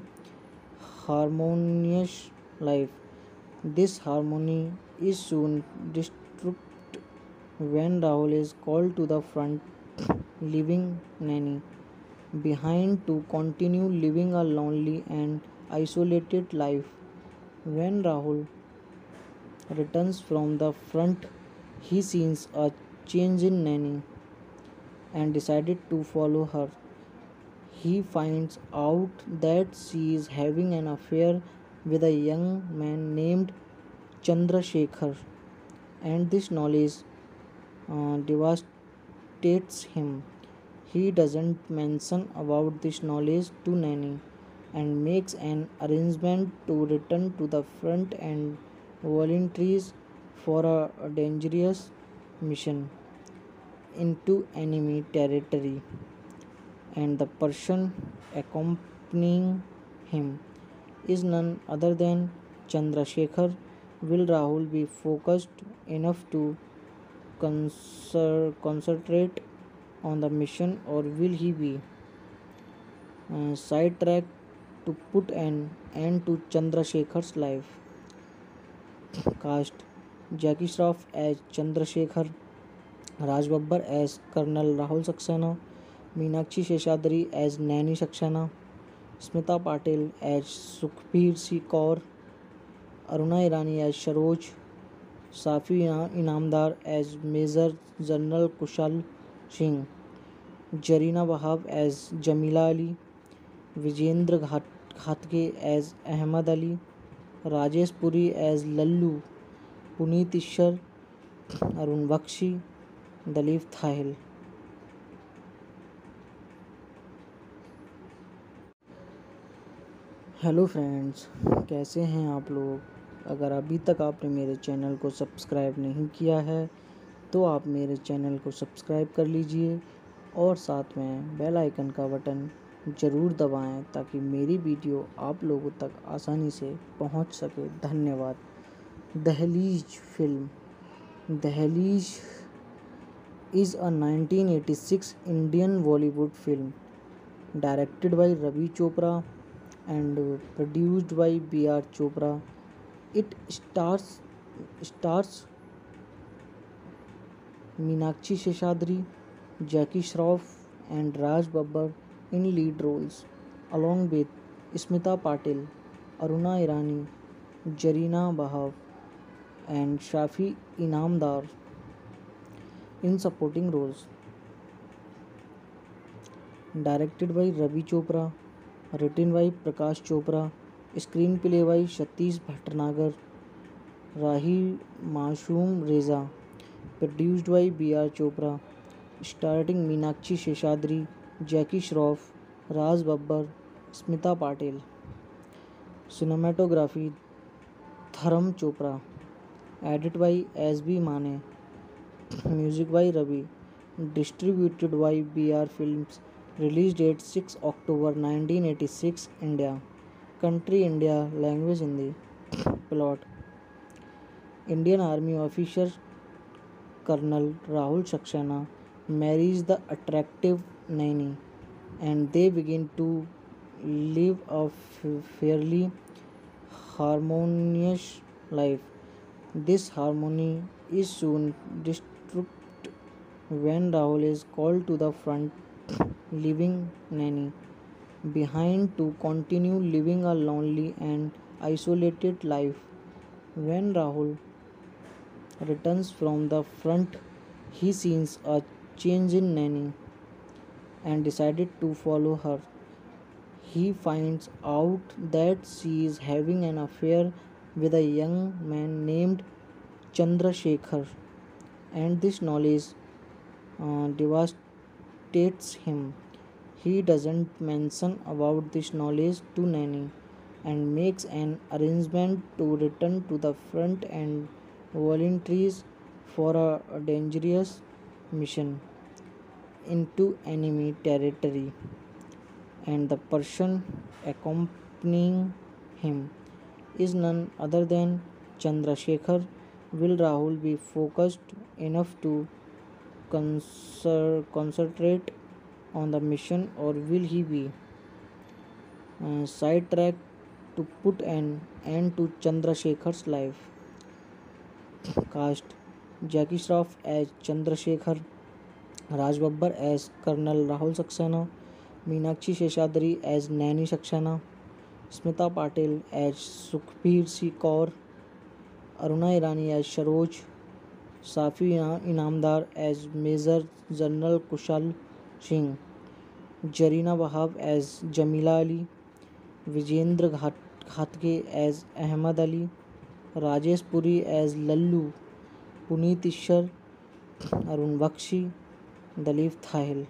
harmonious life. This harmony is soon disturbed when Rahul is called to the front, leaving Naini behind to continue living a lonely and isolated life. When Rahul returns from the front, he sees a change in Naini and decided to follow her. He finds out that she is having an affair with a young man named Chandrasekhar, and this knowledge uh, devastates him. He doesn't mention about this knowledge to Naini and makes an arrangement to return to the front and volunteers for a dangerous mission into enemy territory, and the person accompanying him is none other than Chandrasekhar. Will Rahul be focused enough to concer- concentrate on the mission, or will he be uh, sidetracked to put an end to Chandrasekhar's life? Cast: Jackie Shroff as Chandrasekhar, Raj Babbar as Colonel Rahul Saxena, Meenakshi Seshadri as Naini Saxena, Smita Patil as Sukhbir Si Kaur, Aruna Irani as Saroj, Safi Inamdar as Major General Kushal Singh, Jarina Wahab as Jamila Ali, Vijendra Ghat- Ghatge as Ahmad Ali, Rajesh Puri as Lallu, Puneet Ishar, Arun Bakshi, Dalip Thahil. Hello friends, कैसे हैं आप लोग। अगर अभी तक आपने मेरे channel को सब्सक्राइब नहीं किया है तो आप मेरे चैनल को सब्सक्राइब कर लीजिए और साथ में बेल आइकन का बटन ज़रूर दबाएं ताकि मेरी वीडियो आप लोगों तक आसानी से पहुंच सके। धन्यवाद। दहलीज फिल्म। दहलीज is a nineteen eighty-six Indian Bollywood film directed by Ravi Chopra and produced by B R Chopra. It stars stars Meenakshi Seshadri, Jackie Shroff and Raj Babbar in lead roles, along with Smita Patil, Aruna Irani, Jarina Wahab and Shafi Inamdar in supporting roles. Directed by Ravi Chopra, written by Prakash Chopra, screenplay by Satish Bhatnagar, Rahi Mashoom Reza, produced by B R Chopra, starring Meenakshi Seshadri, Jackie Shroff, Raj Babbar, Smita Patil. Cinematography Dharam Chopra. Edit by S B Mane. Music by Ravi. Distributed by B R Films. Release date six October nineteen eighty-six, India. Country India. Language Hindi. Plot: Indian Army officer Colonel Rahul Saxena marries the attractive Naini, and they begin to live a fairly harmonious life. This harmony is soon disturbed when Rahul is called to the front, leaving Naini behind to continue living a lonely and isolated life. When Rahul returns from the front, he sees a change in Naini and decided to follow her. He finds out that she is having an affair with a young man named Chandrasekhar, and this knowledge uh, devastates him. He doesn't mention about this knowledge to Nanny and makes an arrangement to return to the front and volunteers for a dangerous mission into enemy territory. And the person accompanying him is none other than Chandrasekhar. Will Rahul be focused enough to concer- concentrate on the mission, or will he be uh, sidetracked to put an end to Chandrasekhar's life? Cast: Jackie Shroff as Chandrasekhar, Raj Babbar as Colonel Rahul Saxena, Meenakshi Seshadri as Nanny Saxena, Smita Patil as Sukhbir Si Kaur, Aruna Irani as Saroj, Safi Inamdar as Major General Kushal Singh, Jarina Wahab as Jamila Ali, Vijendra Ghat- Ghatge as Ahmad Ali, Rajesh Puri as Lallu, Puneet Ishar, Arun Bakshi, Dalip Thahil.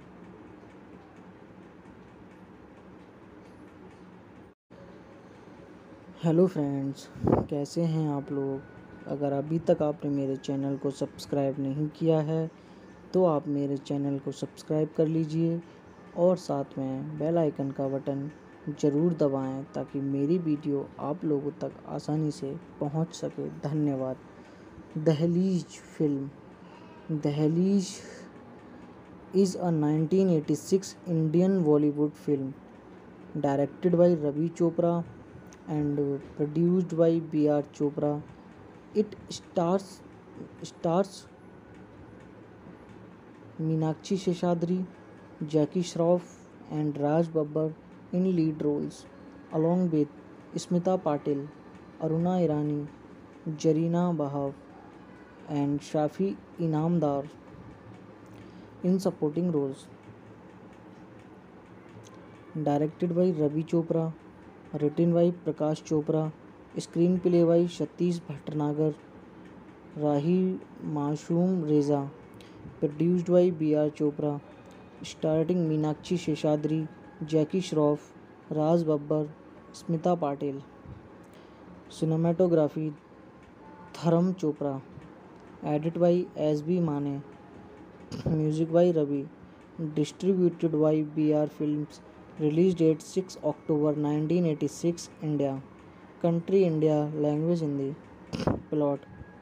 Hello friends, कैसे हैं आप लोग। अगर अभी तक आपने मेरे channel को सब्सक्राइब नहीं किया है तो आप मेरे चैनल को सब्सक्राइब कर लीजिए और साथ में बेल आइकन का बटन ज़रूर दबाएं ताकि मेरी वीडियो आप लोगों तक आसानी से पहुंच सके। धन्यवाद। Dahleez film. Dahleez is a nineteen eighty six Indian Bollywood film directed by Ravi Chopra and uh, produced by B R Chopra. It stars stars Meenakshi Seshadri, Jackie Shroff, and Raj Babbar in lead roles, along with Smita Patil, Aruna Irani, Jarina Wahab, and Shafi Inamdar in supporting roles. Directed by Ravi Chopra, written by Prakash Chopra, screenplay by Satish Bhatnagar, Rahi Mashoom Reza, produced by B R Chopra, starring Meenakshi Seshadri, Jackie Shroff, Raj Babbar, Smita Patil. Cinematography Dharam Chopra, edit by S B Mane, music by Ravi, distributed by B R Films. Release date six October nineteen eighty-six, India. Country India, language Hindi. Plot: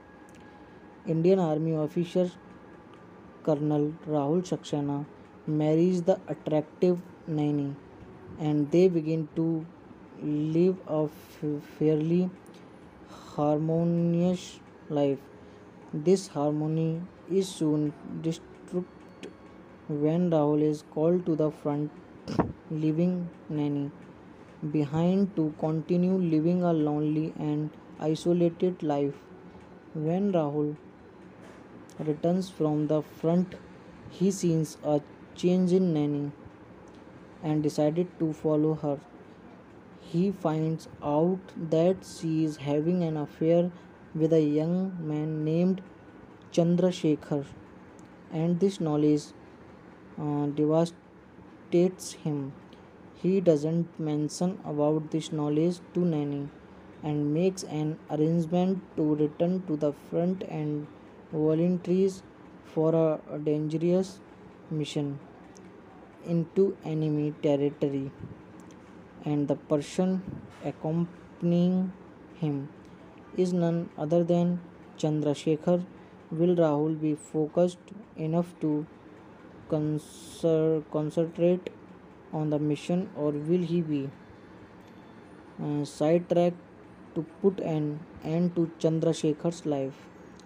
Indian Army officer Colonel Rahul Saxena marries the attractive Naini and they begin to live a fairly harmonious life. This harmony is soon disturbed when Rahul is called to the front, leaving Nanny behind to continue living a lonely and isolated life. When Rahul returns from the front, he sees a change in Nanny and decided to follow her. He finds out that she is having an affair with a young man named Chandrasekhar, and this knowledge uh, devastates him. He doesn't mention about this knowledge to Nanny and makes an arrangement to return to the front and volunteers for a dangerous mission into enemy territory. And the person accompanying him is none other than Chandrasekhar. Will Rahul be focused enough to concer- concentrate on the mission, or will he be uh, sidetracked to put an end to Chandrasekhar's life?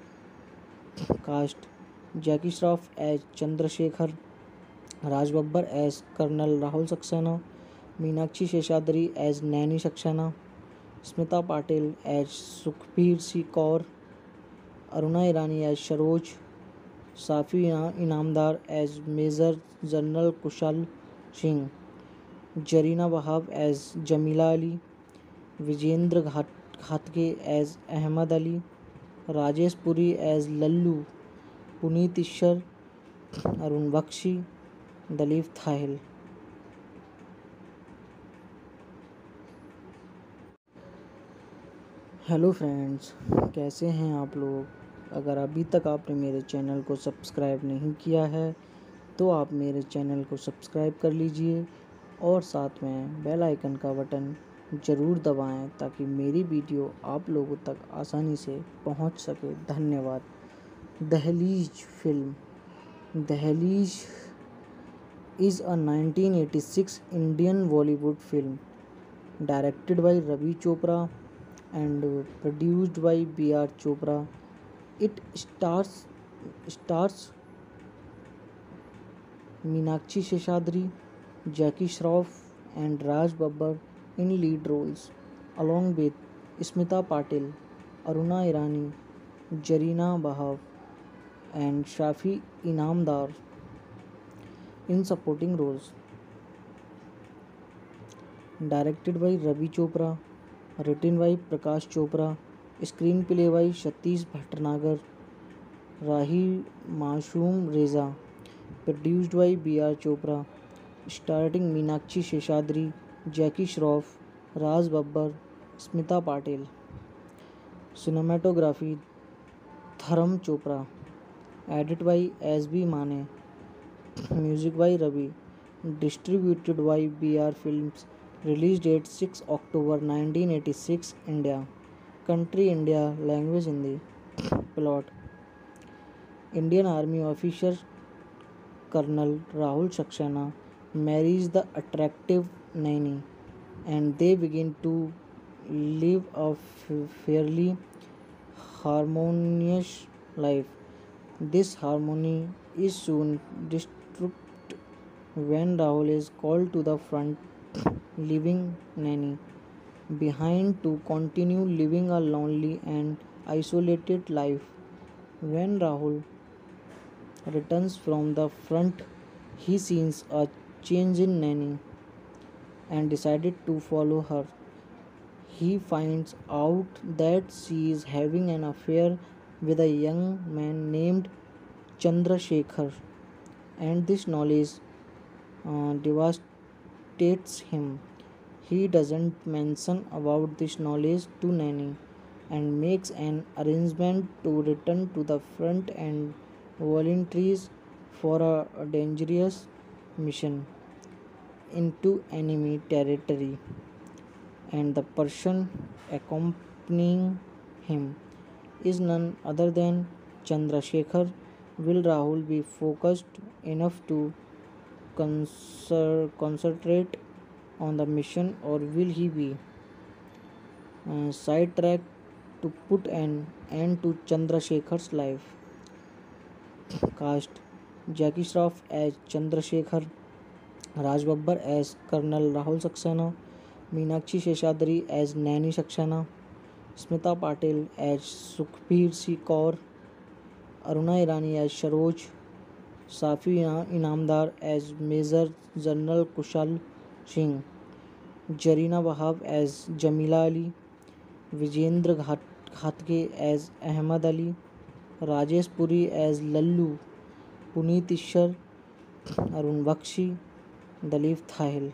Cast: Jackie Shroff as Chandrasekhar, Raj Babbar as Colonel Rahul Saxena, Meenakshi Seshadri as Nanny Saxena, Smita Patil as Sukhbir Si Kaur, Aruna Irani as Saroj, Safi Inamdar as Major General Kushal Singh, Jarina Wahab as Jamila Ali, Vijendra Ghat- Ghatge as Ahmad Ali, Rajesh Puri as Lallu, Puneet Ishar, Arun Bakshi, Dalip Thahil. Hello friends, कैसे हैं आप लोग। अगर अभी तक आपने मेरे channel को सब्सक्राइब नहीं किया है तो आप मेरे चैनल को सब्सक्राइब कर लीजिए और साथ में बेल आइकन का बटन ज़रूर दबाएं ताकि मेरी वीडियो आप लोगों तक आसानी से पहुंच सके। धन्यवाद। दहलीज फिल्म। दहलीज is a nineteen eighty-six Indian Bollywood film directed by Ravi Chopra and produced by B R Chopra. It stars stars Meenakshi Seshadri, Jackie Shroff and Raj Babbar in lead roles, along with Smita Patil, Aruna Irani, Jarina Bahav and Shafi Inamdar in supporting roles. Directed by Ravi Chopra, written by Prakash Chopra, screenplay by Satish Bhatnagar, Rahi Mashoom Reza, produced by B R Chopra, starring Meenakshi Seshadri, Jackie Shroff, Raj Babbar, Smita Patil. Cinematography Dharam Chopra, edit by S B Mane, music by Ravi, distributed by B R Films. Release date six October nineteen eighty-six, India. Country India, language Hindi. Plot: Indian Army officer Colonel Rahul Saxena marries the attractive Naini and they begin to live a fairly harmonious life. This harmony is soon disturbed when Rahul is called to the front, leaving Nanny behind to continue living a lonely and isolated life. When Rahul returns from the front, he sees a change in Nanny and decided to follow her. He finds out that she is having an affair with a young man named Chandrasekhar, and this knowledge uh, devastates him. He doesn't mention about this knowledge to Nanny and makes an arrangement to return to the front and volunteers for a dangerous mission into enemy territory. And the person accompanying him is none other than Chandrasekhar. Will Rahul be focused enough to concentrate on the mission, or will he be uh, sidetracked to put an end to Chandrasekhar's life? Cast: Jackie Shroff as Chandrasekhar, Raj Babbar as Colonel Rahul Saxena, Meenakshi Seshadri as Nanny Saxena, Smita Patil as Sukhbir Si Kaur, Aruna Irani as Saroj, Safi Inamdar as Major General Kushal Singh, Jarina Wahab as Jamila Ali, Vijendra Ghatge as Ahmad Ali, Rajesh Puri as Lallu, Puneet Ishar, Arun Bakshi, Dalip Thahil.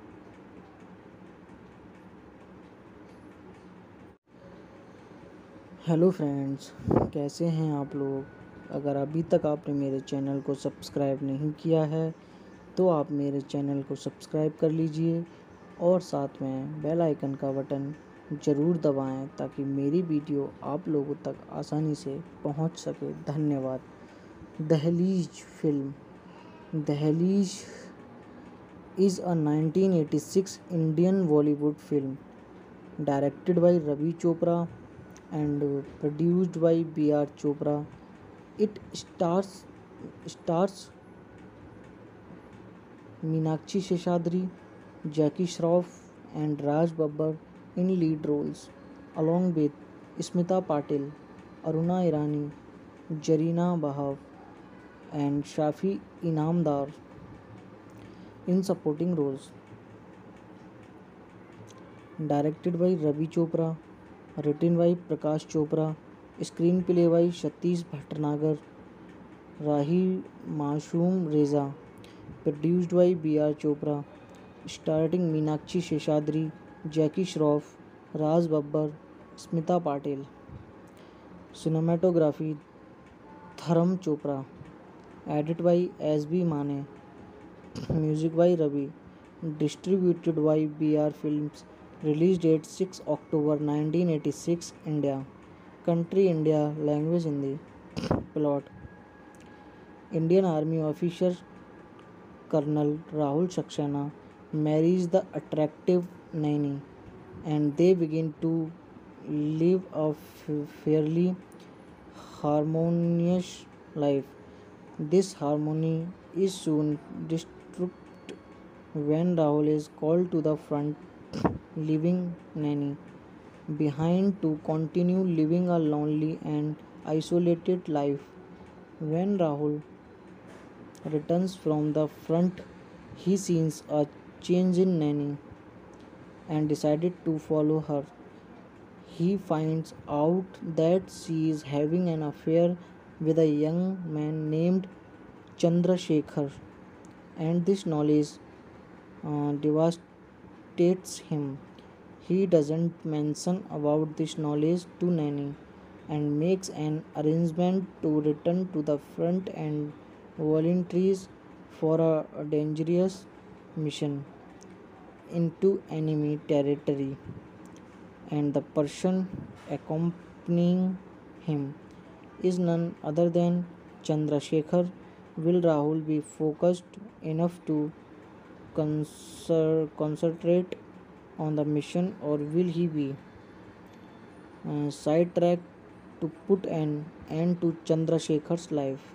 Hello friends, कैसे हैं आप लोग। अगर अभी तक आपने मेरे channel को सब्सक्राइब नहीं किया है तो आप मेरे चैनल को सब्सक्राइब कर लीजिए और साथ में बेल आइकन का बटन ज़रूर दबाएं ताकि मेरी वीडियो आप लोगों तक आसानी से पहुंच सके। धन्यवाद। दहलीज फिल्म। दहलीज is a nineteen eighty-six Indian Bollywood film directed by Ravi Chopra and produced by B R Chopra. It stars stars Meenakshi Seshadri, Jackie Shroff and Raj Babbar in lead roles, along with Smita Patil, Aruna Irani, Jarina Bahav and Shafi Inamdar in supporting roles. Directed by Ravi Chopra, written by Prakash Chopra, screenplay by Satish Bhatnagar, Rahi Mashoom Reza, produced by B R Chopra, starring Meenakshi Seshadri, Jackie Shroff, Raj Babbar, Smita Patil. Cinematography Dharam Chopra. Edit by S B Mane. Music by Ravi. Distributed by B R Films. Release date six October nineteen eighty-six, India. Country India. Language Hindi. Plot. Indian Army officer Colonel Rahul Saxena marries the attractive Naini, and they begin to live a fairly harmonious life. This harmony is soon disturbed when Rahul is called to the front, leaving Naini behind to continue living a lonely and isolated life. When Rahul returns from the front, he sees a change in Nanny and decided to follow her. He finds out that she is having an affair with a young man named Chandrasekhar, and this knowledge uh, devastates him. He doesn't mention about this knowledge to Nanny and makes an arrangement to return to the front and volunteers for a dangerous mission into enemy territory, and the person accompanying him is none other than Chandrasekhar. Will Rahul be focused enough to concer- concentrate on the mission, or will he be uh, sidetracked to put an end to Chandrasekhar's life?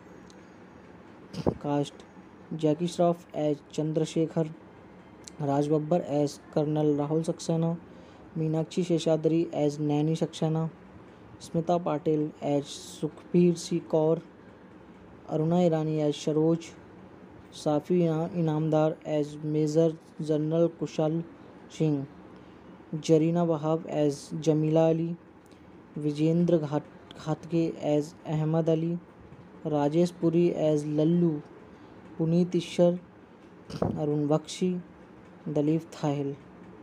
Cast: Jackie Shroff as Chandrasekhar, Raj Babbar as Colonel Rahul Saxena, Meenakshi Seshadri as Nanny Saxena, Smita Patil as Sukhbir Si Kaur, Aruna Irani as Saroj, Safi Inamdar as Major General Kushal Singh, Jarina Wahab as Jamila Ali, Vijendra Ghat- Ghatge as Ahmad Ali, Rajesh Puri as Lallu, Puneet Ishar, Arun Bakshi, Dalip Thahil.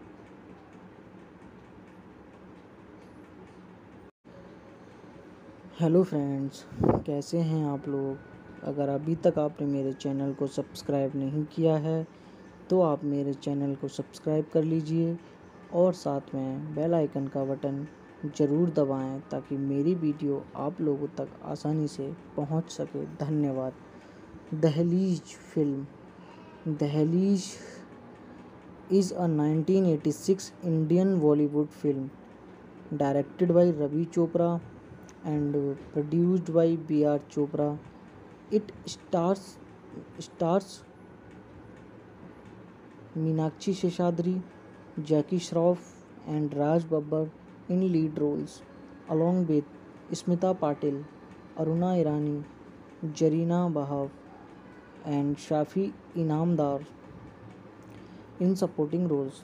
Hello friends, कैसे हैं आप लोग? अगर अभी तक आपने मेरे channel को सब्सक्राइब नहीं किया है तो आप मेरे चैनल को सब्सक्राइब कर लीजिए और साथ में बेल आइकन का बटन ज़रूर दबाएं ताकि मेरी वीडियो आप लोगों तक आसानी से पहुंच सके. धन्यवाद. दहलीज फिल्म. दहलीज is a nineteen eighty-six Indian Bollywood film directed by Ravi Chopra and produced by B R Chopra. It stars stars Meenakshi Seshadri, Jackie Shroff and Raj Babbar in lead roles, along with Smita Patil, Aruna Irani, Jarina Wahab and Shafi Inamdar in supporting roles.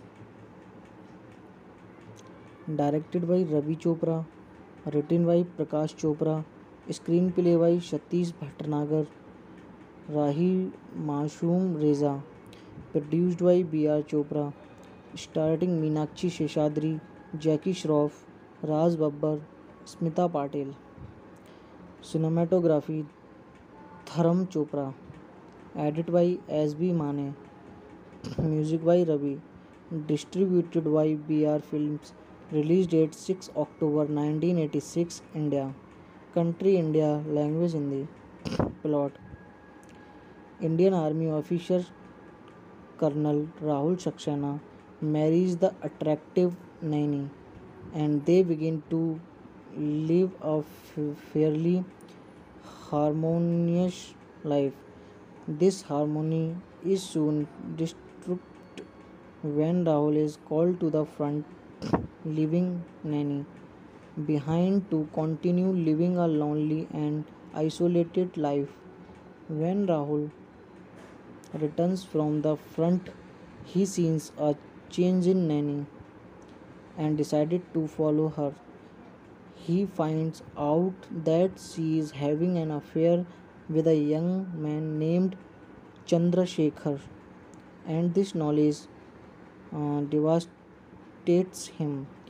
Directed by Ravi Chopra, written by Prakash Chopra, screenplay by Satish Bhatnagar, Rahi Mashoom Reza, produced by B R Chopra, starring Meenakshi Seshadri, Jackie Shroff, Raj Babbar, Smita Patil. Cinematography Dharam Chopra. Edit by S B Mane. Music by Ravi. Distributed by B R Films. Release date six October nineteen eighty-six, India. Country India. Language Hindi. Plot. Indian Army officer Colonel Rahul Saxena marries the attractive Naini, and they begin to live a fairly harmonious life. This harmony is soon disturbed when Rahul is called to the front, leaving Nanny behind to continue living a lonely and isolated life. When Rahul returns from the front, he sees a change in Nanny and decided to follow her. He finds out that she is having an affair with a young man named Chandrasekhar, and this knowledge uh, devastates him.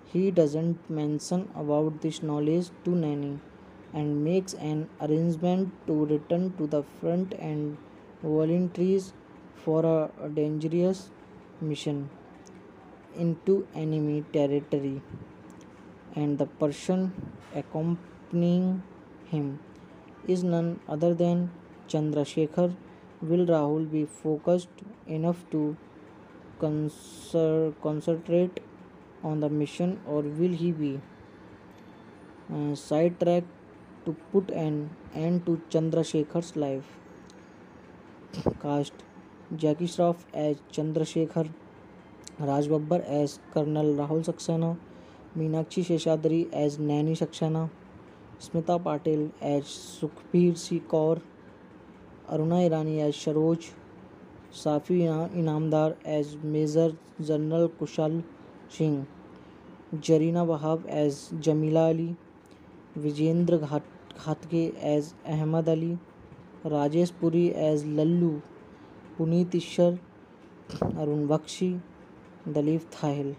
He doesn't mention about this knowledge to Nanny and makes an arrangement to return to the front and volunteers for a, a dangerous mission into enemy territory. And the person accompanying him is none other than Chandrasekhar. Will Rahul be focused enough to concer- concentrate on the mission, or will he be uh, sidetracked to put an end to Chandrasekhar's life? Cast: Jackie Shroff as Chandrasekhar, Raj Babbar as Colonel Rahul Saxena, Meenakshi Seshadri as Nanny Saxena, Smita Patil as Sukhbir Si Kaur, Aruna Irani as Saroj, Safi Inamdar as Major General Kushal Singh, Jarina Wahab as Jamila Ali, Vijendra Ghat- Ghatge as Ahmad Ali, Rajesh Puri as Lallu, Puneet Ishar, Arun Bakshi, Dalip Thahil.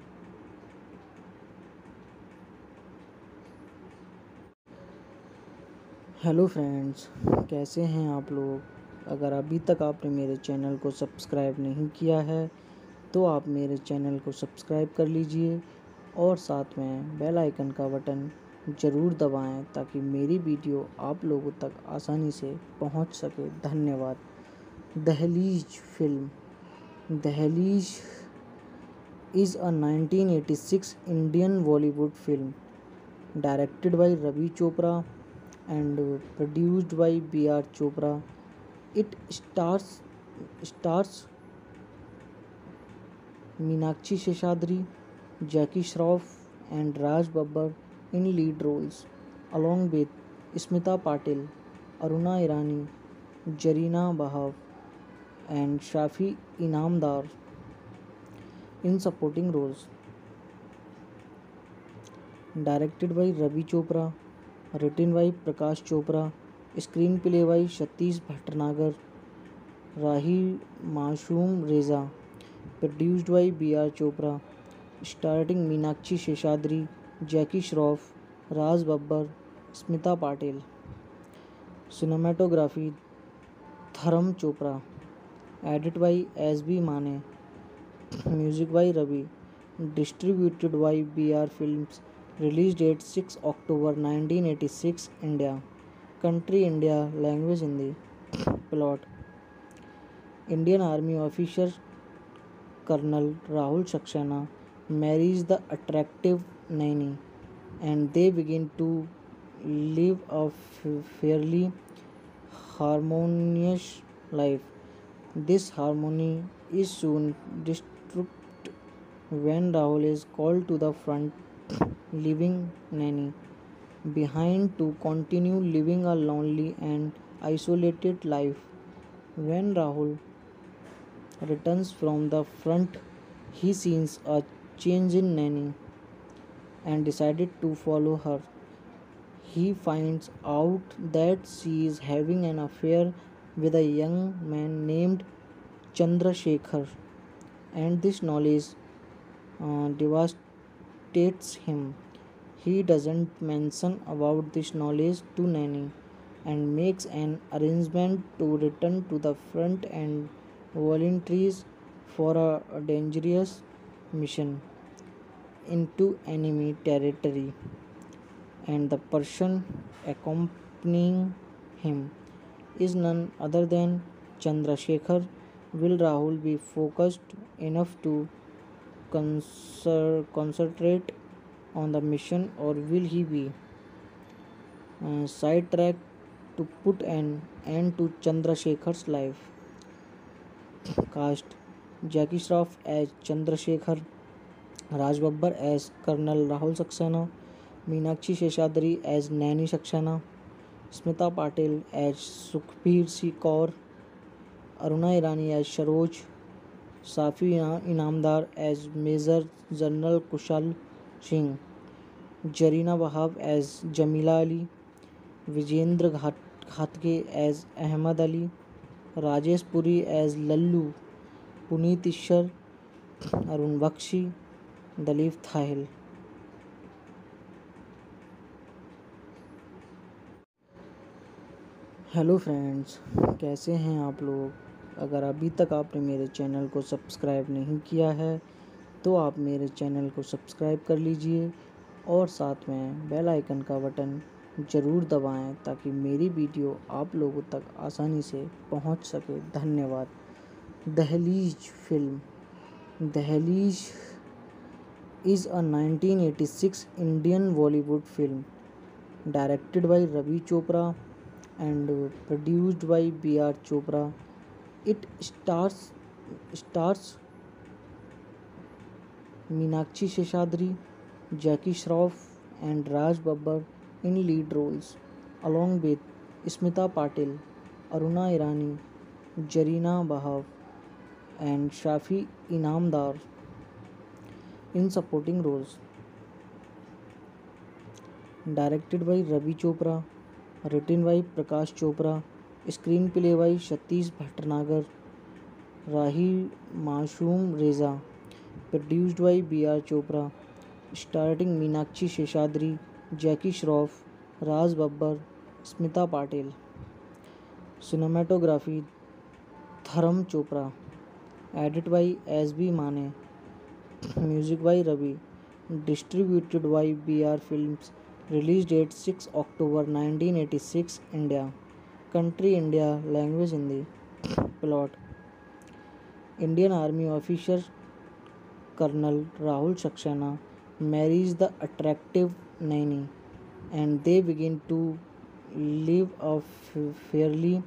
Hello friends, कैसे हैं आप लोग। अगर अभी तक आपने मेरे channel को सब्सक्राइब नहीं किया है तो आप मेरे चैनल को सब्सक्राइब कर लीजिए और साथ में बेल आइकन का बटन ज़रूर दबाएं ताकि मेरी वीडियो आप लोगों तक आसानी से पहुंच सके। धन्यवाद। दहलीज फिल्म। दहलीज is a nineteen eighty-six Indian Bollywood film directed by Ravi Chopra and produced by B R Chopra. It stars stars Meenakshi Seshadri, Jackie Shroff, and Raj Babbar in lead roles, along with Smita Patil, Aruna Irani, Jarina Wahab, and Shafi Inamdar in supporting roles. Directed by Ravi Chopra, written by Prakash Chopra, screenplay by Satish Bhatnagar, Rahi Mashoom Reza, produced by B R Chopra, starring Meenakshi Seshadri, Jackie Shroff, Raj Babbar, Smita Patil. Cinematography Dharam Chopra, edit by S B Mane, music by Ravi, distributed by B R Films, release date six October nineteen eighty-six, India, country India, language Hindi. Plot: Indian Army officer Colonel Rahul Saxena marries the attractive Naini and they begin to live a fairly harmonious life. This harmony is soon disturbed when Rahul is called to the front, leaving Nanny behind to continue living a lonely and isolated life. When Rahul returns from the front, he sees a change in Nanny and decided to follow her. He finds out that she is having an affair with a young man named Chandrasekhar, and this knowledge uh, devastates him. He doesn't mention about this knowledge to Nanny and makes an arrangement to return to the front and volunteers for a, a dangerous mission into enemy territory. And the person accompanying him is none other than Chandrasekhar. Will Rahul be focused enough to concer- concentrate on the mission, or will he be uh, sidetracked to put an end to Chandrasekhar's life? Cast: Jackie Shroff as Chandrasekhar, Raj Babbar as Colonel Rahul Saxena, Meenakshi Seshadri as Nanny Saxena, Smita Patil as Sukhbir Si Kaur, Aruna Irani as Saroj, Safi Inamdar as Major General Kushal Singh, Jarina Wahab as Jamila Ali, Vijendra Ghat- Ghatge as Ahmad Ali, Rajesh Puri as Lallu, Puneet Ishar, Arun Bakshi, Dalip Thahil. Hello friends, कैसे हैं आप लोग। अगर अभी तक आपने मेरे channel को सब्सक्राइब नहीं किया है तो आप मेरे चैनल को सब्सक्राइब कर लीजिए और साथ में बेल आइकन का बटन ज़रूर दबाएं ताकि मेरी वीडियो आप लोगों तक आसानी से पहुंच सके। धन्यवाद। दहलीज फिल्म। दहलीज is a nineteen eighty-six Indian Bollywood film directed by Ravi Chopra and produced by B R Chopra. It stars stars Meenakshi Seshadri, Jackie Shroff, and Raj Babbar in lead roles, along with Smita Patil, Aruna Irani, Jarina Bahav, and Shafi Inamdar in supporting roles. Directed by Ravi Chopra, written by Prakash Chopra, screenplay by Satish Bhatnagar, Rahi Mashoom Reza, produced by B R Chopra, starring Meenakshi Seshadri, Jackie Shroff, Raj Babbar, Smita Patil. Cinematography Dharam Chopra, edit by S B Mane, music by Ravi, distributed by B R Films, release date six October nineteen eighty-six, India, country India, language Hindi. Plot: Indian Army officer Colonel Rahul Saxena marries the attractive Naini and they begin to live a fairly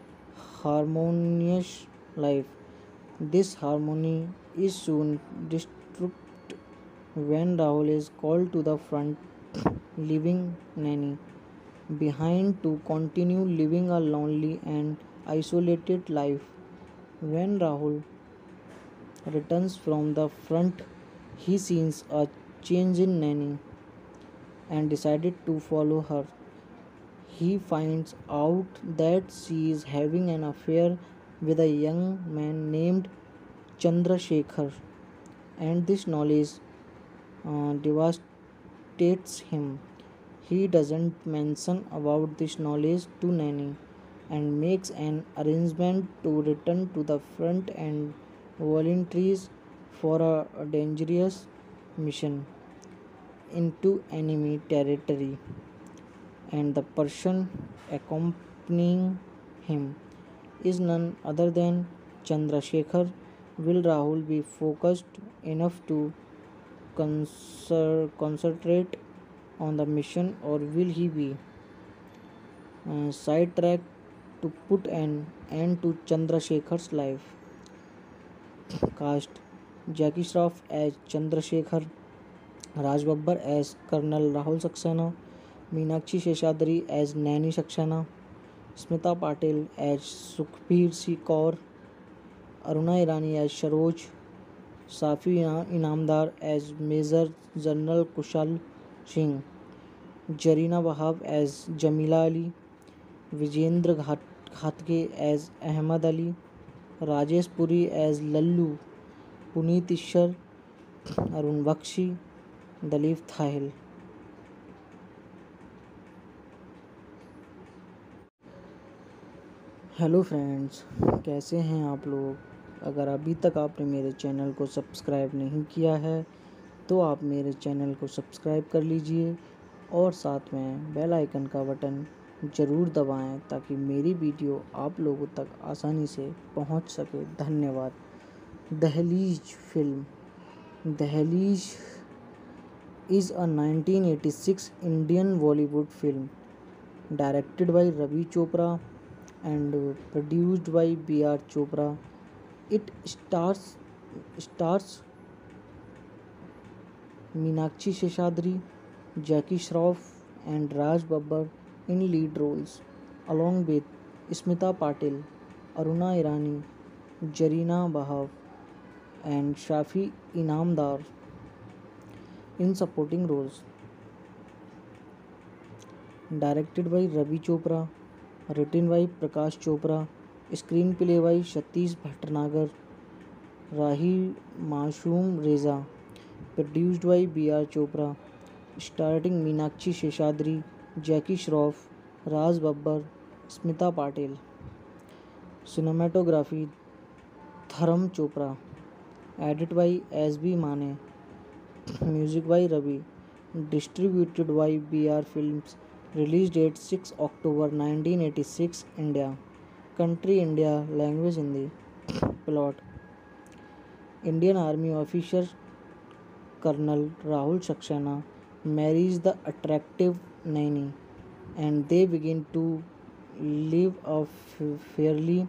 harmonious life. This harmony is soon disturbed when Rahul is called to the front, leaving Naini behind to continue living a lonely and isolated life. When Rahul returns from the front, he sees a change in Naini and decided to follow her. He finds out that she is having an affair with a young man named Chandrasekhar, and this knowledge uh, devastates him. He doesn't mention about this knowledge to Nanny and makes an arrangement to return to the front and volunteers for a dangerous mission into enemy territory. And the person accompanying him is none other than Chandrasekhar. Will Rahul be focused enough to concer- concentrate on the mission, or will he be uh, sidetracked to put an end to Chandrasekhar's life? Cast: Jackie Shroff as Chandrasekhar, Raj Babbar as Colonel Rahul Saxena, Meenakshi Seshadri as Naini Saxena, Smita Patil as Sukhbir Si Kaur, Aruna Irani as Saroj, Safi Inamdar as Major General Kushal Singh, Jarina Wahab as Jamila Ali, Vijendra Ghat- Ghatge as Ahmad Ali, Rajesh Puri as Lallu, Puneet Ishar, Arun Bakshi, Dalip Thahil. Hello friends, कैसे हैं आप लोग। अगर अभी तक आपने मेरे channel को सब्सक्राइब नहीं किया है तो आप मेरे चैनल को सब्सक्राइब कर लीजिए और साथ में बेल आइकन का बटन ज़रूर दबाएं ताकि मेरी वीडियो आप लोगों तक आसानी से पहुंच सके। धन्यवाद। दहलीज फिल्म। दहलीज is a nineteen eighty-six Indian Bollywood film directed by Ravi Chopra and produced by B R Chopra. It stars stars Meenakshi Seshadri, Jackie Shroff, and Raj Babbar in lead roles, along with Smita Patil, Aruna Irani, Jarina Bahav, and Shafi Inamdar in supporting roles. Directed by Ravi Chopra, written by Prakash Chopra, screenplay by Satish Bhatnagar, Rahi Mashoom Reza, produced by B R Chopra, starring Meenakshi Seshadri, Jackie Shroff, Raj Babbar, Smita Patil. Cinematography Dharam Chopra. Edit by S B Mane. Music by Ravi. Distributed by B R Films. Release date six October nineteen eighty-six, India. Country India. Language Hindi. Plot: Indian Army officer Colonel Rahul Saxena marries the attractive Naini, and they begin to live a fairly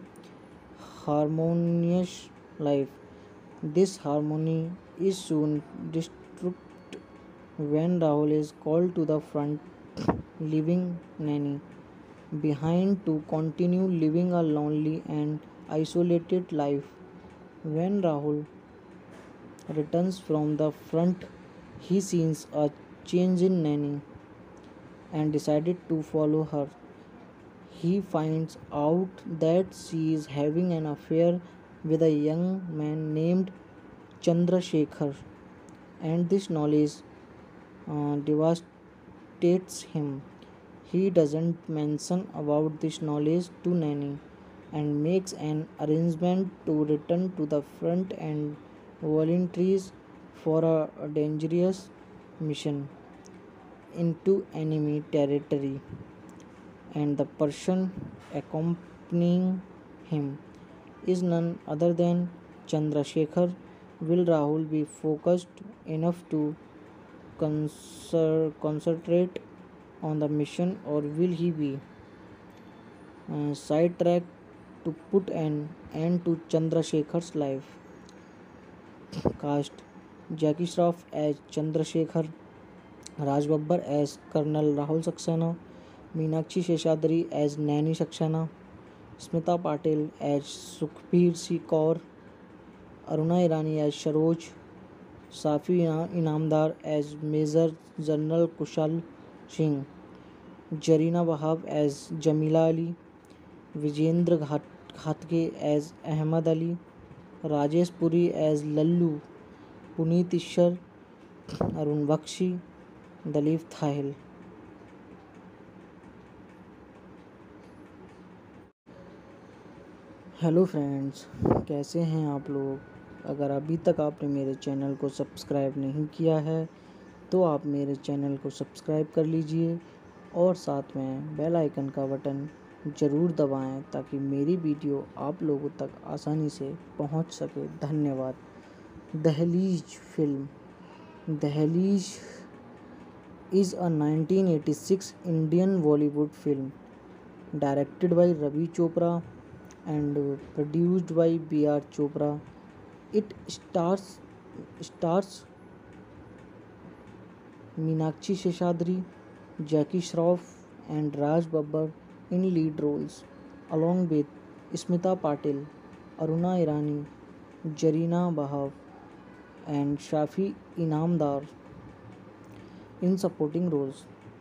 harmonious life. This harmony is soon disturbed when Rahul is called to the front, leaving Naini behind to continue living a lonely and isolated life. When Rahul returns from the front, he sees a change in Nanny and decided to follow her. He finds out that she is having an affair with a young man named Chandrasekhar, and this knowledge uh, devastates him. He doesn't mention about this knowledge to Nanny and makes an arrangement to return to the front and volunteers for a dangerous mission into enemy territory, and the person accompanying him is none other than Chandrasekhar. Will Rahul be focused enough to concer- concentrate on the mission, or will he be uh, sidetracked to put an end to Chandrasekhar's life? Cast: Jackie Shroff as Chandrasekhar, Raj Babbar as Colonel Rahul Saxena, Meenakshi Seshadri as Nanny Saxena, Smita Patil as Sukhbir Si Kaur, Aruna Irani as Saroj, Safi Inamdar as Major General Kushal Singh, Jarina Wahab as Jamila Ali, Vijendra Ghat- Ghatge as Ahmad Ali, Rajesh Puri as Lallu, Puneet Ishar, Arun Bakshi, Dalip Thahil. Hello friends, कैसे हैं आप लोग? अगर अभी तक आपने मेरे channel को सब्सक्राइब नहीं किया है तो आप मेरे चैनल को सब्सक्राइब कर लीजिए और साथ में बेल आइकन का बटन ज़रूर दबाएं ताकि मेरी वीडियो आप लोगों तक आसानी से पहुंच सके. धन्यवाद. दहलीज फिल्म. दहलीज is a nineteen eighty-six Indian Bollywood film directed by Ravi Chopra and produced by B R Chopra. It stars stars Meenakshi Seshadri, Jackie Shroff and Raj Babbar in lead roles, along with Smita Patil, Aruna Irani, Jarina Wahab and Shafi Inamdar in supporting roles.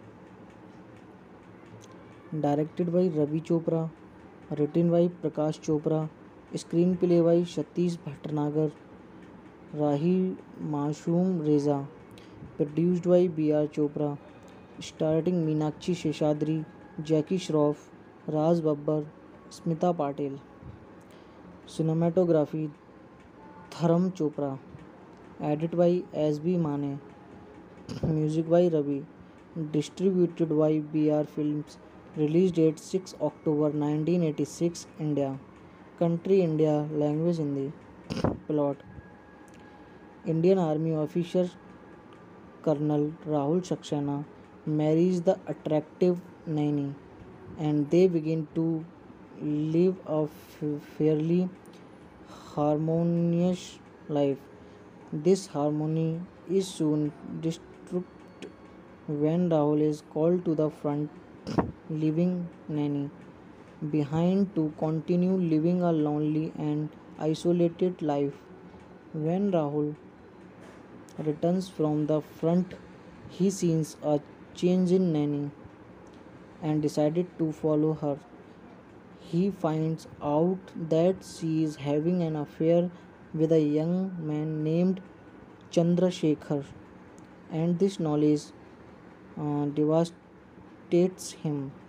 Directed by Ravi Chopra, written by Prakash Chopra, screenplay by Satish Bhatnagar, Rahi Mashoom Reza, produced by B R Chopra, starring Meenakshi Seshadri, Jackie Shroff, Raj Babbar, Smita Patil. Cinematography Dharam Chopra. Edit by S B Mane. Music by Ravi. Distributed by B R Films. Release date six October nineteen eighty-six, India. Country India. Language Hindi. Plot: Indian Army officer Colonel Rahul Saxena marries the attractive Naini, and they begin to live a fairly harmonious life. This harmony is soon disturbed when Rahul is called to the front, leaving Nanny behind to continue living a lonely and isolated life. When Rahul returns from the front, he sees a change in Nanny and decided to follow her. He finds out that she is having an affair with a young man named Chandrasekhar, and this knowledge uh, devastates him.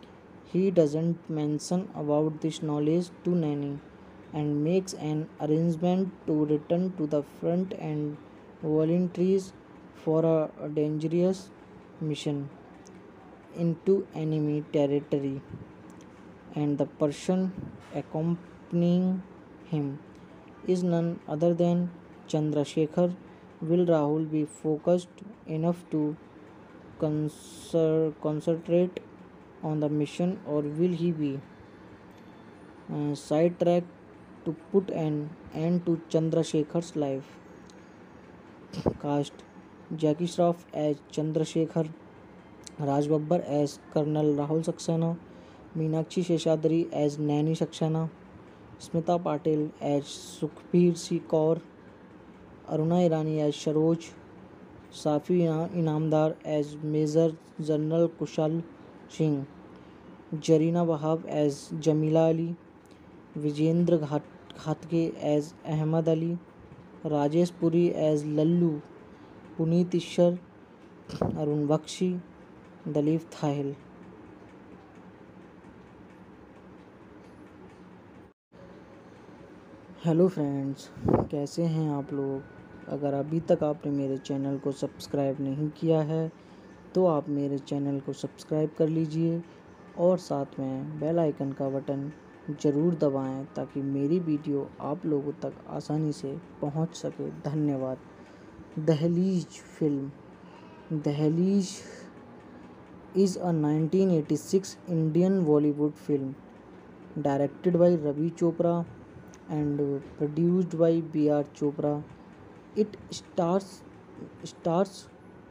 He doesn't mention about this knowledge to Nanny and makes an arrangement to return to the front and volunteers for a dangerous mission into enemy territory. And the person accompanying him is none other than Chandrasekhar. Will Rahul be focused enough to concer- concentrate on the mission, or will he be uh, sidetracked to put an end to Chandrasekhar's life? Cast: Jackie Shroff as Chandrasekhar, Raj Babbar as Colonel Rahul Saxena, Meenakshi Seshadri as Nanny Saxena, Smita Patil as Sukhbir Si Kaur, Aruna Irani as Saroj, Safi Inamdar as Major General Kushal Singh, Jarina Wahab as Jamila Ali, Vijendra Ghat- Ghatge as Ahmad Ali, Rajesh Puri as Lallu, Puneet Ishar, Arun Bakshi, Dalip Thahil. Hello friends, कैसे हैं आप लोग। अगर अभी तक आपने मेरे channel को सब्सक्राइब नहीं किया है तो आप मेरे चैनल को सब्सक्राइब कर लीजिए और साथ में बेल आइकन का बटन ज़रूर दबाएं ताकि मेरी वीडियो आप लोगों तक आसानी से पहुंच सके। धन्यवाद। दहलीज फिल्म। दहलीज is a nineteen eighty-six Indian Bollywood film directed by Ravi Chopra and uh, produced by B R Chopra. It stars stars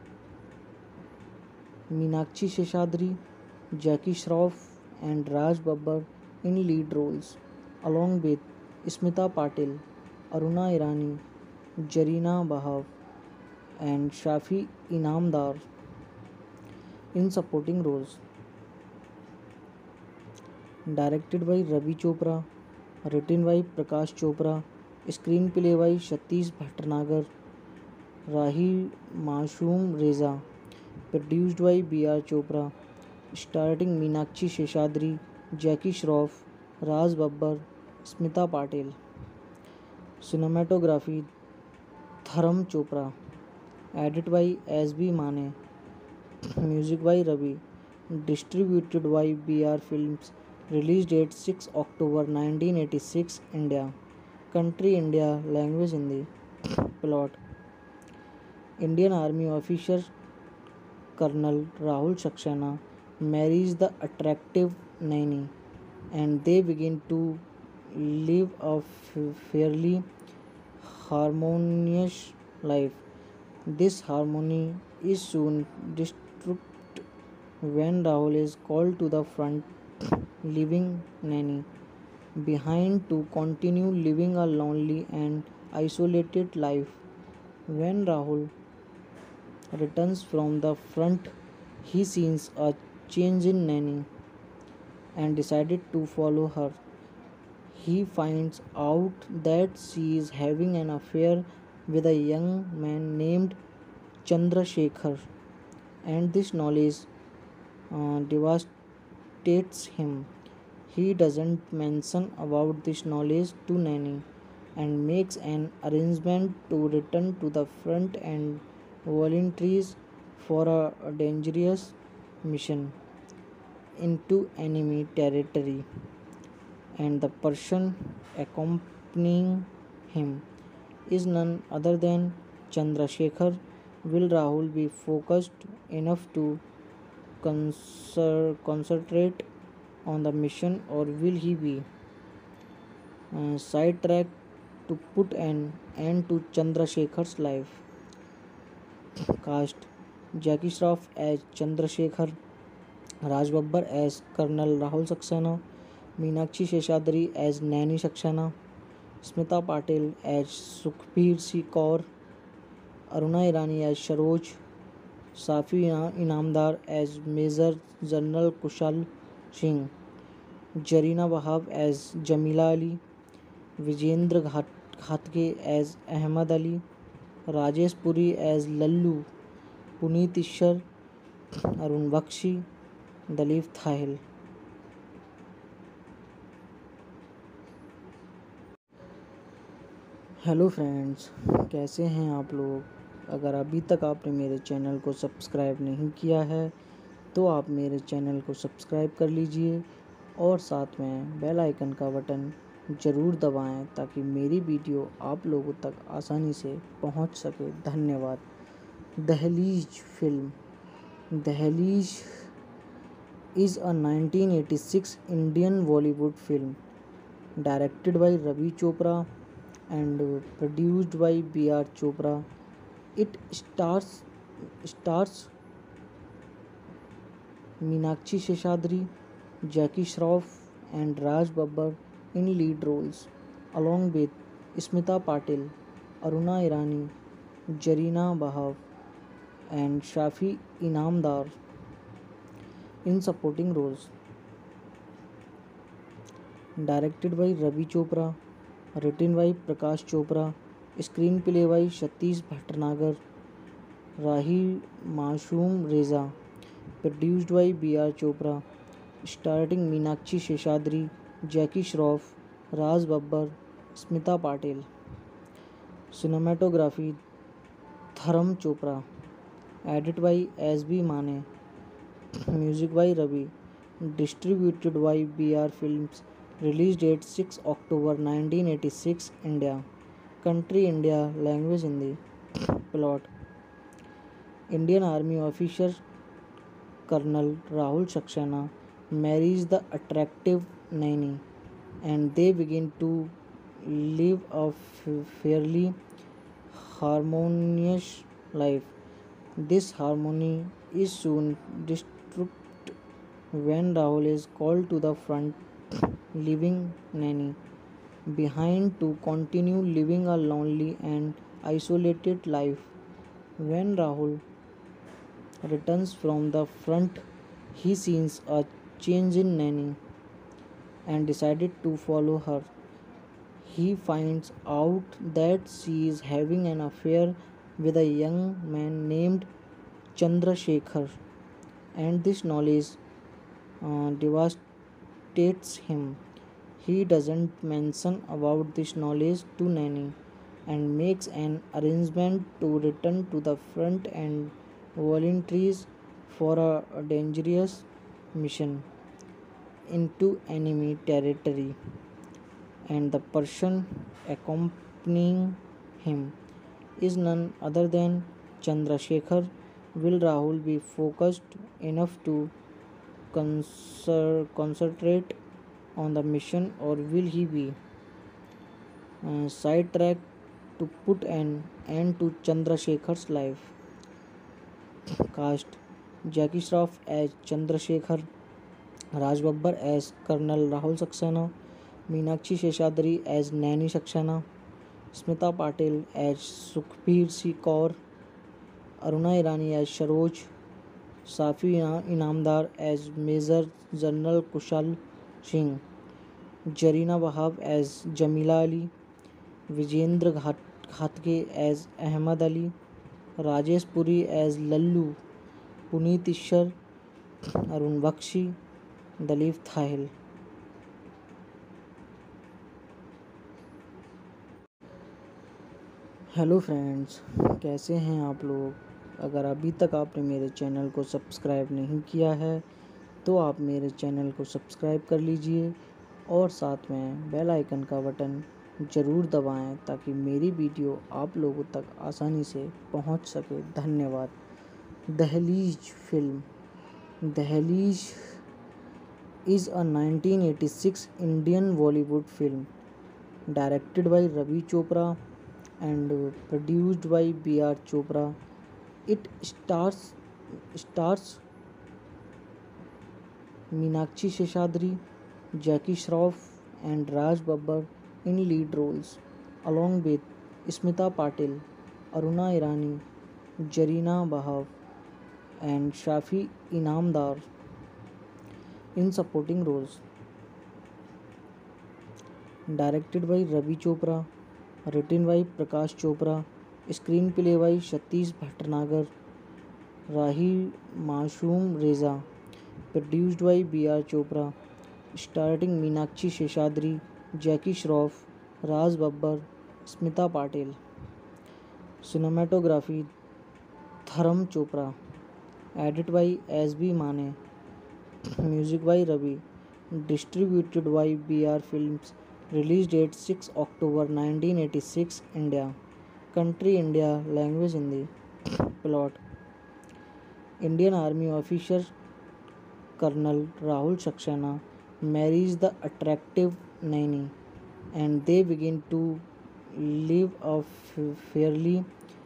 Meenakshi Seshadri, Jackie Shroff, and Raj Babbar in lead roles, along with Smita Patil, Aruna Irani, Jarina Wahab, and Shafi Inamdar in supporting roles. Directed by Ravi Chopra, written by Prakash Chopra, screenplay by Satish Bhatnagar, Rahi Mashoom Reza, produced by B R Chopra, starring Meenakshi Seshadri, Jackie Shroff, Raj Babbar, Smita Patil. Cinematography Dharam Chopra, edit by S B Mane, music by Ravi, distributed by B R Films, release date six October nineteen eighty-six, India, country India, language Hindi. Plot: Indian Army officer Colonel Rahul Saxena marries the attractive Naini and they begin to live a fairly harmonious life. This harmony is soon disturbed when Rahul is called to the front, leaving Nanny behind to continue living a lonely and isolated life. When Rahul returns from the front, he sees a change in Nanny and decided to follow her. He finds out that she is having an affair with a young man named Chandrasekhar, and this knowledge uh, devastates him. He doesn't mention about this knowledge to Nanny and makes an arrangement to return to the front and volunteers for a dangerous mission into enemy territory. And the person accompanying him is none other than Chandrasekhar. Will Rahul be focused enough to concer- concentrate on the mission, or will he be uh, sidetracked to put an end to Chandrasekhar's life? Cast: Jackie Shroff as Chandrasekhar, Raj Babbar as Colonel Rahul Saxena, Meenakshi Seshadri as Nanny Saxena, Smita Patil as Sukhbir Si Kaur, Aruna Irani as Saroj, Safi Inamdar as Major General Kushal Singh, Jarina Wahab as Jamila Ali, Vijendra Ghat- Ghatge as Ahmad Ali, Rajesh Puri as Lallu, Puneet Ishar, Arun Bakshi, Dalip Thahil. Hello friends, कैसे हैं आप लोग। अगर अभी तक आपने मेरे channel को सब्सक्राइब नहीं किया है तो आप मेरे चैनल को सब्सक्राइब कर लीजिए और साथ में बेल आइकन का बटन ज़रूर दबाएं ताकि मेरी वीडियो आप लोगों तक आसानी से पहुंच सके। धन्यवाद। दहलीज फिल्म। दहलीज is a nineteen eighty-six Indian Bollywood film directed by Ravi Chopra and uh, produced by B R Chopra. It stars stars Meenakshi Seshadri, Jackie Shroff, and Raj Babbar in lead roles, along with Smita Patil, Aruna Irani, Jarina Bahab, and Shafi Inamdar in supporting roles. Directed by Ravi Chopra, written by Prakash Chopra, screenplay by Satish Bhatnagar, Rahi Mashoom Reza, produced by B R Chopra, starring Meenakshi Seshadri, Jackie Shroff, Raj Babbar, Smita Patil. Cinematography Dharam Chopra, edit by S B Mane, music by Ravi, distributed by B R Films, release date six October nineteen eighty-six, India, country India, language Hindi. Plot: Indian Army officer Colonel Rahul Saxena marries the attractive Naini and they begin to live a fairly harmonious life. This harmony is soon disturbed when Rahul is called to the front, leaving Nanny behind to continue living a lonely and isolated life. When Rahul returns from the front, he sees a change in Nanny and decided to follow her. He finds out that she is having an affair with a young man named Chandrasekhar, and this knowledge uh, devastates him. He doesn't mention about this knowledge to Nanny and makes an arrangement to return to the front and volunteers for a, a dangerous mission into enemy territory. And the person accompanying him is none other than Chandrasekhar. Will Rahul be focused enough to concer- concentrate on the mission, or will he be uh, sidetracked to put an end to Chandrasekhar's life? Cast: Jackie Shroff as Chandrasekhar, Raj Babbar as Colonel Rahul Saxena, Meenakshi Seshadri as Nanny Saxena, Smita Patil as Sukhbir Si Kaur, Aruna Irani as Saroj, Safi Inamdar as Major General Kushal Singh, Jarina Wahab as Jamila Ali, Vijendra Ghat- Ghatge as Ahmad Ali, Rajesh Puri as Lallu, Puneet Ishar, Arun Bakshi, Dalip Thahil. Hello friends, कैसे हैं आप लोग। अगर अभी तक आपने मेरे channel को सब्सक्राइब नहीं किया है तो आप मेरे चैनल को सब्सक्राइब कर लीजिए और साथ में बेल आइकन का बटन ज़रूर दबाएं ताकि मेरी वीडियो आप लोगों तक आसानी से पहुंच सके। धन्यवाद। दहलीज फिल्म। दहलीज is a nineteen eighty-six Indian Bollywood film directed by Ravi Chopra and uh, produced by B R Chopra. It stars stars Meenakshi Seshadri, Jackie Shroff, and Raj Babbar in lead roles, along with Smita Patil, Aruna Irani, Jarina Bahab, and Shafi Inamdar in supporting roles. Directed by Ravi Chopra, written by Prakash Chopra, screenplay by Satish Bhatnagar, Rahi Mashoom Reza, produced by B R Chopra, starring Meenakshi Seshadri, Jackie Shroff, Raj Babbar, Smita Patil. Cinematography Dharam Chopra. Edit by S B Mane. Music by Ravi. Distributed by B R Films. Release date six October nineteen eighty-six, India. Country India. Language Hindi. Plot. Indian Army officer Colonel Rahul Saxena marries the attractive Naini, and they begin to live a fairly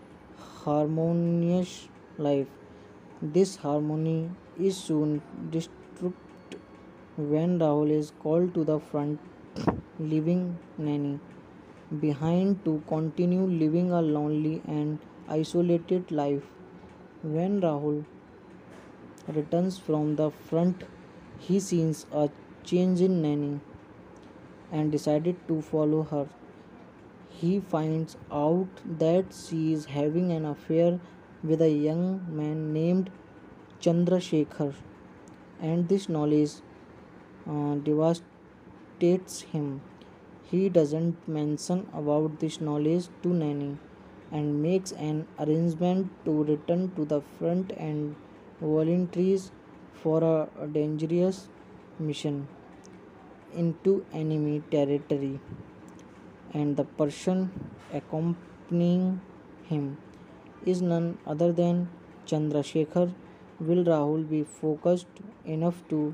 harmonious life. This harmony is soon disturbed when Rahul is called to the front, leaving Nanny behind to continue living a lonely and isolated life. When Rahul returns from the front, he sees a change in Nanny and decided to follow her. He finds out that she is having an affair with a young man named Chandrasekhar, and this knowledge uh, devastates him. He doesn't mention about this knowledge to Nanny and makes an arrangement to return to the front and volunteers for a, a dangerous mission into enemy territory, and the person accompanying him is none other than Chandrasekhar. Will Rahul be focused enough to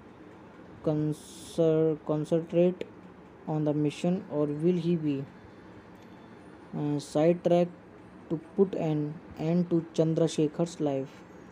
concer- concentrate on the mission, or will he be uh, sidetracked to put an end to Chandrasekhar's life?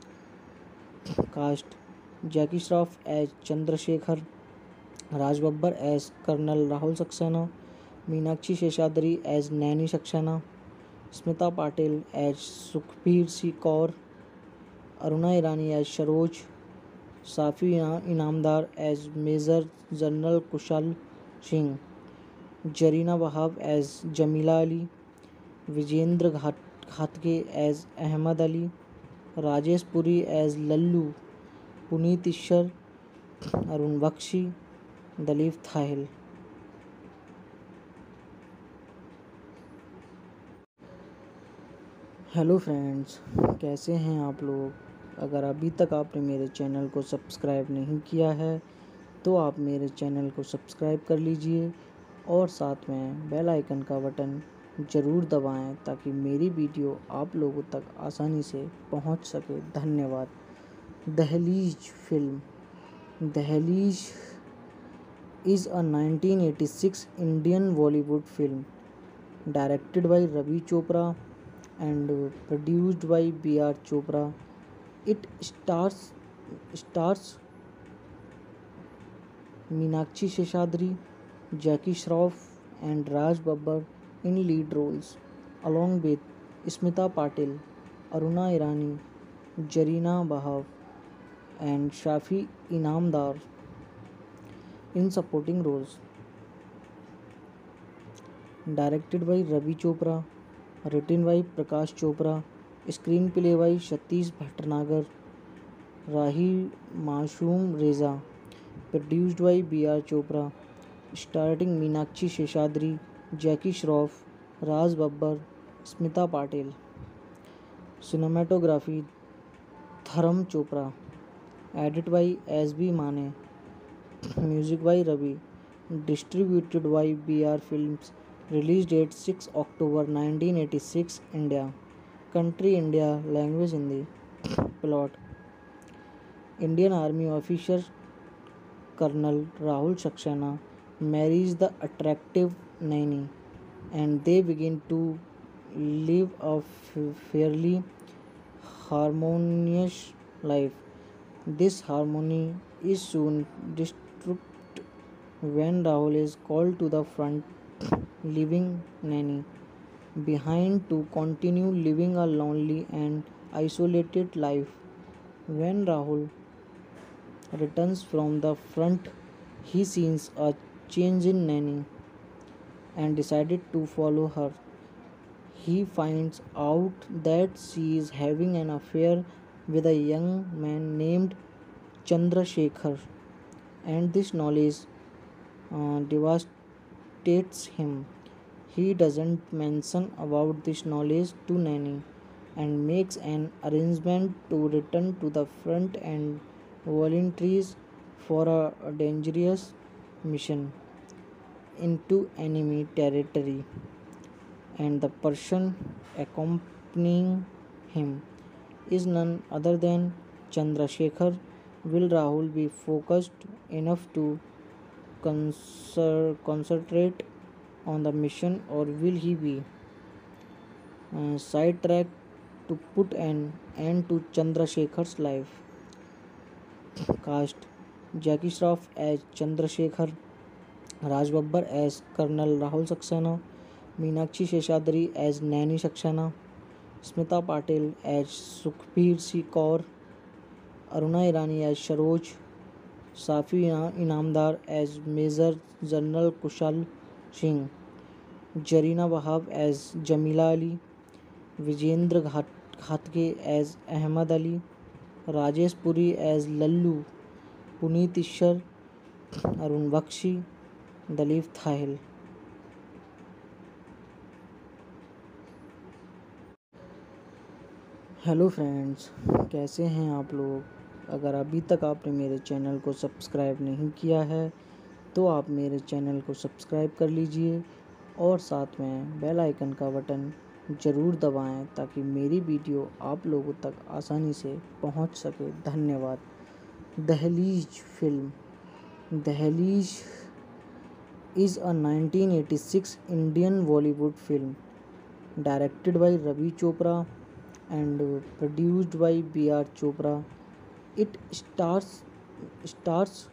Cast: Jackie Shroff as Chandrasekhar, Raj Babbar as Colonel Rahul Saxena, Meenakshi Seshadri as Nanny Saxena, Smita Patil as Sukhbir Si Kaur, Aruna Irani as Saroj, Safi Inamdar as Major General Kushal Singh, Jarina Wahab as Jamila Ali, Vijendra Ghat- Ghatge as Ahmad Ali, Rajesh Puri as Lallu, Puneet Ishar, Arun Bakshi, Dalip Thahil. Hello friends, कैसे हैं आप लोग। अगर अभी तक आपने मेरे channel को सब्सक्राइब नहीं किया है तो आप मेरे चैनल को सब्सक्राइब कर लीजिए और साथ में बेल आइकन का बटन ज़रूर दबाएं ताकि मेरी वीडियो आप लोगों तक आसानी से पहुंच सके। धन्यवाद। दहलीज फिल्म। दहलीज is a nineteen eighty-six Indian Bollywood film directed by Ravi Chopra and uh, produced by B R Chopra. It stars stars Meenakshi Seshadri, Jackie Shroff, and Raj Babbar in lead roles, along with Smita Patil, Aruna Irani, Jarina Wahab, and Shafi Inamdar in supporting roles. Directed by Ravi Chopra, written by Prakash Chopra, screenplay by Satish Bhatnagar, Rahi Mashoom Reza, produced by B R Chopra, starring Meenakshi Seshadri, Jackie Shroff, Raj Babbar, Smita Patil. Cinematography Dharam Chopra. Edit by S B Mane. Music by Ravi. Distributed by B R Films. Release date six October nineteen eighty-six, India. Country India. Language Hindi. Plot. Indian Army officer Colonel Rahul Saxena marries the attractive Naini, and they begin to live a fairly harmonious life. This harmony is soon disturbed when Rahul is called to the front, leaving Nanny behind to continue living a lonely and isolated life. When Rahul returns from the front, he sees a change in Nanny and decided to follow her. He finds out that she is having an affair with a young man named Chandrasekhar, and this knowledge uh, devastates him. He doesn't mention about this knowledge to Nanny and makes an arrangement to return to the front and volunteers for a dangerous mission into enemy territory. And the person accompanying him is none other than Chandrasekhar. Will Rahul be focused enough to concer- concentrate on the mission, or will he be uh, sidetracked to put an end to Chandrasekhar's life? Cast: Jackie Shroff as Chandrasekhar, Raj Babbar as Colonel Rahul Saxena, Meenakshi Seshadri as Nanny Saxena, Smita Patil as Sukhbir Si Kaur, Aruna Irani as Saroj, Safi Inamdar as Major General Kushal Singh, Jarina Wahab as Jamila Ali, Vijendra Ghat Ghatge as Ahmad Ali, Rajesh Puri as Lallu, Puneet Ishar, Arun Bakshi, Dalip Thahil. Hello friends, कैसे हैं आप लोग। अगर अभी तक आपने मेरे channel को सब्सक्राइब नहीं किया है तो आप मेरे चैनल को सब्सक्राइब कर लीजिए और साथ में बेल आइकन का बटन ज़रूर दबाएं ताकि मेरी वीडियो आप लोगों तक आसानी से पहुंच सके। धन्यवाद। दहलीज फिल्म। दहलीज is a nineteen eighty-six Indian Bollywood film directed by Ravi Chopra and produced by B R Chopra. It stars stars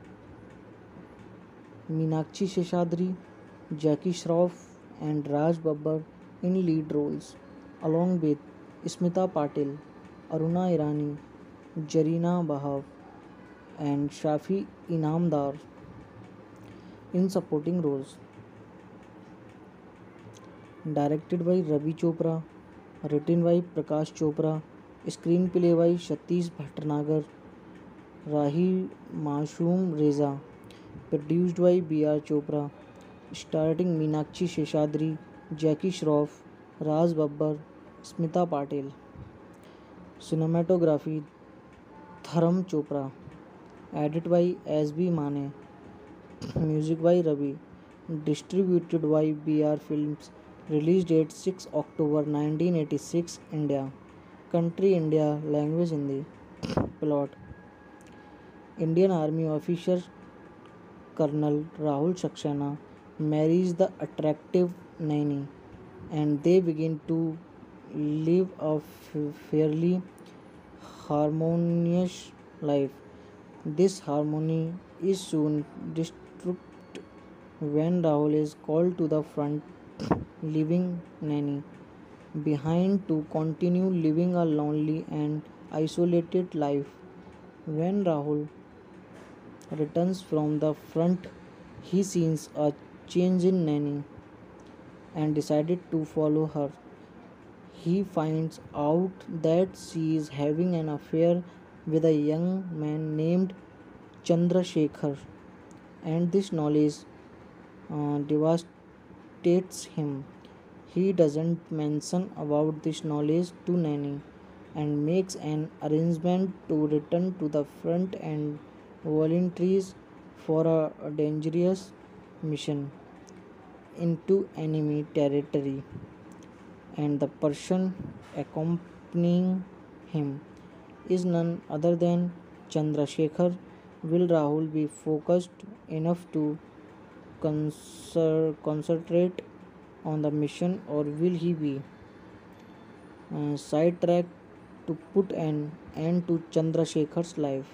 Meenakshi Seshadri, Jackie Shroff and Raj Babbar in lead roles, along with Smita Patil, Aruna Irani, Jarina Wahab and Shafi Inamdar in supporting roles. Directed by Ravi Chopra, written by Prakash Chopra, screenplay by Satish Bhatnagar, Rahi Mashoom Reza, produced by B R Chopra, starring Meenakshi Seshadri, Jackie Shroff, Raj Babbar, Smita Patil. Cinematography Dharam Chopra, edit by S B Mane, music by Ravi, distributed by B R Films, release date six October nineteen eighty-six, India, country India, language Hindi. Plot: Indian Army officer Colonel Rahul Saxena marries the attractive Naini and they begin to live a fairly harmonious life. This harmony is soon disturbed when Rahul is called to the front, leaving Nanny behind to continue living a lonely and isolated life. When Rahul returns from the front, he sees a change in Nanny and decided to follow her. He finds out that she is having an affair with a young man named Chandrasekhar, and this knowledge uh, devastates him. He doesn't mention about this knowledge to Nanny and makes an arrangement to return to the front and volunteers for a dangerous mission into enemy territory. And the person accompanying him is none other than Chandrasekhar. Will Rahul be focused enough to concer- concentrate on the mission, or will he be uh, sidetracked to put an end to Chandrasekhar's life?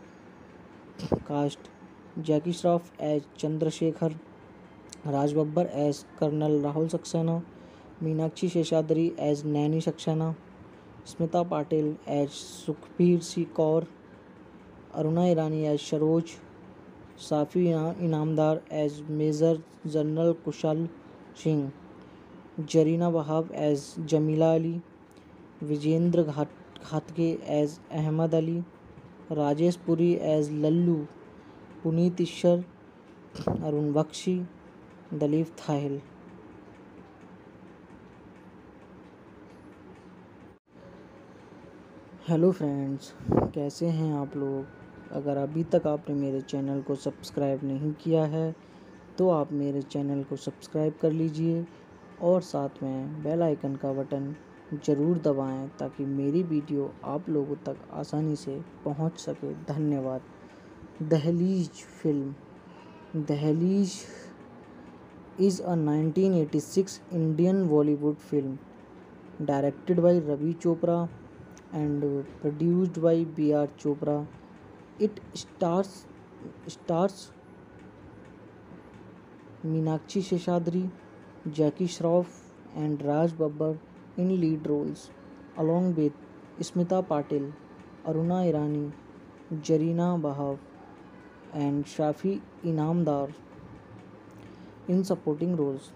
Cast: Jackie Shroff as Chandrasekhar, Raj Babbar as Colonel Rahul Saxena, Meenakshi Seshadri as Nanny Saxena, Smita Patil as Sukhbir Si Kaur, Aruna Irani as Saroj, Safi Inamdar as Major General Kushal Singh, Jarina Wahab as Jamila Ali, Vijendra Ghat Ghatge as Ahmad Ali, Rajesh Puri as Lallu, Puneet Ishar, Arun Bakshi, Dalip Thahil. Hello friends, कैसे हैं आप लोग। अगर अभी तक आपने मेरे channel को सब्सक्राइब नहीं किया है तो आप मेरे चैनल को सब्सक्राइब कर लीजिए और साथ में बेल आइकन का बटन ज़रूर दबाएं ताकि मेरी वीडियो आप लोगों तक आसानी से पहुंच सके। धन्यवाद। दहलीज फिल्म। दहलीज is a nineteen eighty-six Indian Bollywood film directed by Ravi Chopra and produced by B R Chopra. It stars stars Meenakshi Seshadri, Jackie Shroff and Raj Babbar in lead roles, along with Smita Patil, Aruna Irani, Jarina Bahav and Shafi Inamdar in supporting roles.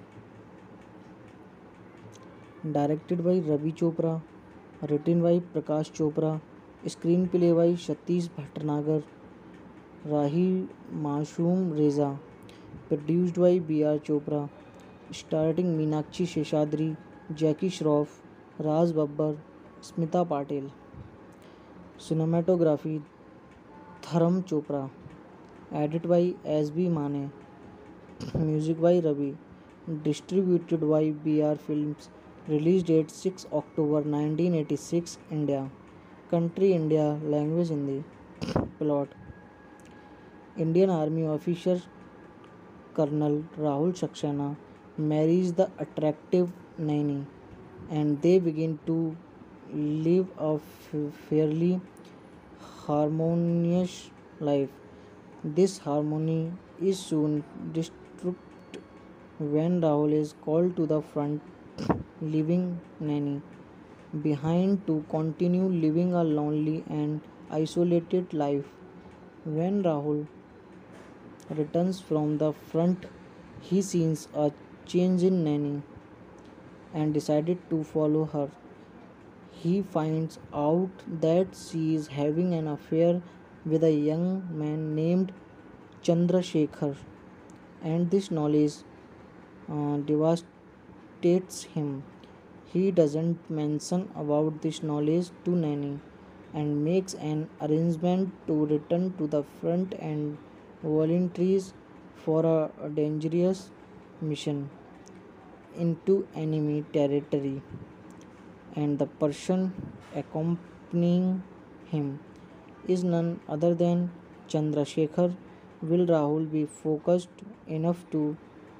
Directed by Ravi Chopra, written by Prakash Chopra, screenplay by Satish Bhatnagar, Rahi Mashoom Reza, produced by B R Chopra, starring Meenakshi Seshadri, Jackie Shroff, Raj Babbar, Smita Patil. Cinematography Dharam Chopra, edit by S B Mane, music by Ravi, distributed by B R Films. Release date six October nineteen eighty-six, India. Country India, language Hindi. Plot: Indian Army officer Colonel Rahul Saxena marries the attractive Naini and they begin to live a fairly harmonious life. This harmony is soon disturbed when Rahul is called to the front, leaving Nanny behind to continue living a lonely and isolated life. When Rahul returns from the front, he sees a change in Nanny and decided to follow her. He finds out that she is having an affair with a young man named Chandrasekhar, and this knowledge uh, devastates him. He doesn't mention about this knowledge to Nanny and makes an arrangement to return to the front and volunteers for a dangerous mission into enemy territory. And the person accompanying him is none other than Chandrasekhar. Will Rahul be focused enough to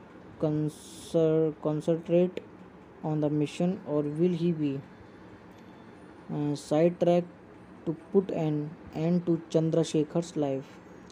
concentrate on the mission, or will he be uh, sidetracked to put an end to Chandrasekhar's life?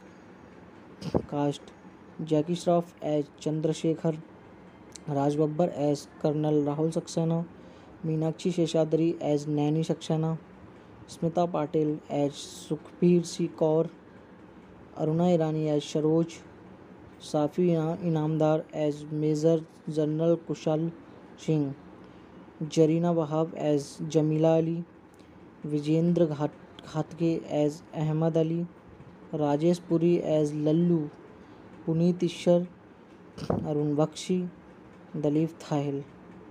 Cast: Jackie Shroff as Chandrasekhar, Raj Babbar as Colonel Rahul Saxena, Meenakshi Seshadri as Nanny Saxena, Smita Patil as Sukhbir Singh Kaur, Aruna Irani as Saroj, Safi Inamdar as Major General Kushal Singh, Jarina Wahab as Jamila Ali, Vijendra Ghatge as Ahmad Ali, Rajesh Puri as Lallu, Puneet Ishar, Arun Bakshi, Dalip Thahil.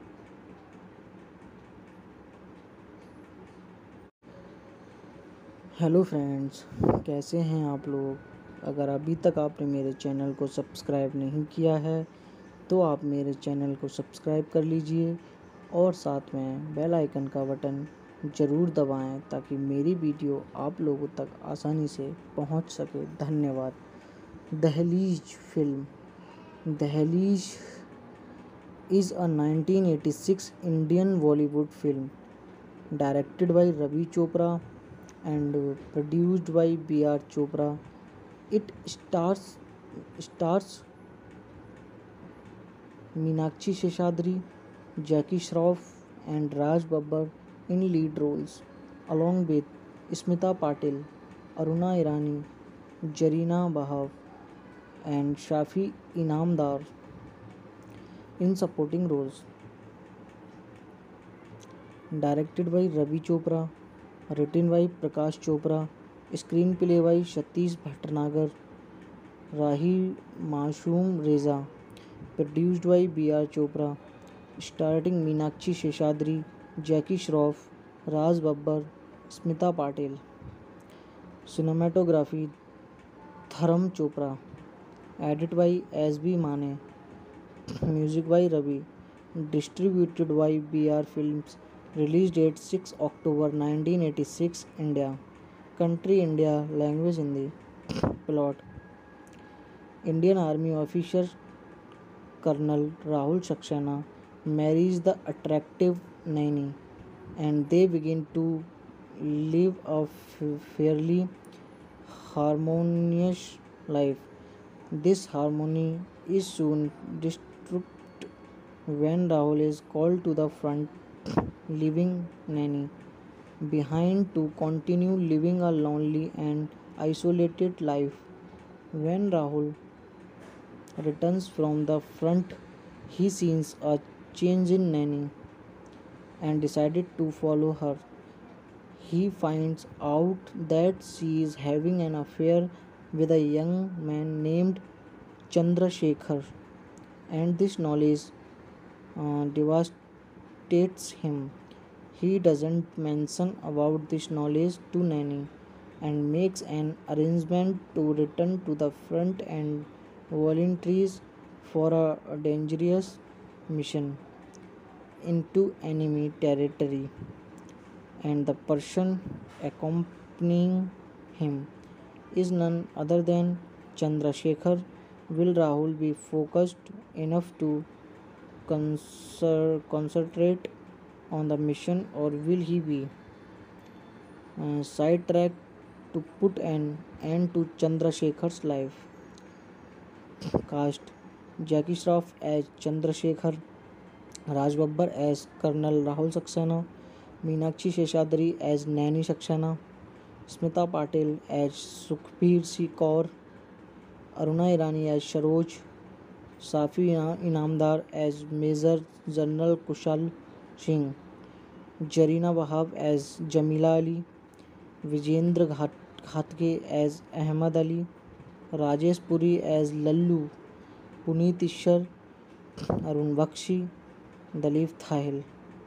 Hello friends, कैसे हैं आप लोग। अगर अभी तक आपने मेरे channel को सब्सक्राइब नहीं किया है तो आप मेरे चैनल को सब्सक्राइब कर लीजिए और साथ में बेल आइकन का बटन ज़रूर दबाएं ताकि मेरी वीडियो आप लोगों तक आसानी से पहुंच सके। धन्यवाद। दहलीज फिल्म। दहलीज is a nineteen eighty-six Indian Bollywood film directed by Ravi Chopra and produced by B R Chopra. It stars stars Meenakshi Seshadri, Jackie Shroff and Raj Babbar in lead roles, along with Smita Patil, Aruna Irani, Jarina Bahav and Shafi Inamdar in supporting roles. Directed by Ravi Chopra, written by Prakash Chopra, screenplay by Satish Bhatnagar, Rahi Mashoom Reza, produced by B R Chopra, starring Meenakshi Seshadri, Jackie Shroff, Raj Babbar, Smita Patil. Cinematography Dharam Chopra. Edit by S B Mane. Music by Ravi. Distributed by B R Films. Release date six October nineteen eighty-six, India. Country India. Language Hindi. Plot. Indian Army officer Colonel Rahul Saxena marries the attractive Naini, and they begin to live a fairly harmonious life. This harmony is soon disturbed when Rahul is called to the front, leaving Naini behind to continue living a lonely and isolated life. When Rahul returns from the front, he sees a change in Naini and decided to follow her. He finds out that she is having an affair with a young man named Chandrasekhar, and this knowledge uh, devastates him. He doesn't mention about this knowledge to Nanny and makes an arrangement to return to the front and volunteers for a, a dangerous mission into enemy territory, and the person accompanying him is none other than Chandrasekhar. Will Rahul be focused enough to concer- concentrate on the mission, or will he be uh, sidetracked to put an end to Chandrasekhar's life? Cast: Jackie Shroff as Chandrasekhar, Raj Babbar as Colonel Rahul Saxena, Meenakshi Seshadri as Nanny Saxena, Smita Patil as Sukhbir Si Kaur, Aruna Irani as Saroj, Safi Inamdar as Major General Kushal Singh, Jarina Wahab as Jamila Ali, Vijendra Ghat- Ghatge as Ahmad Ali, Rajesh Puri as Lallu, Puneet Ishar, Arun Bakshi, Dalip Thahil.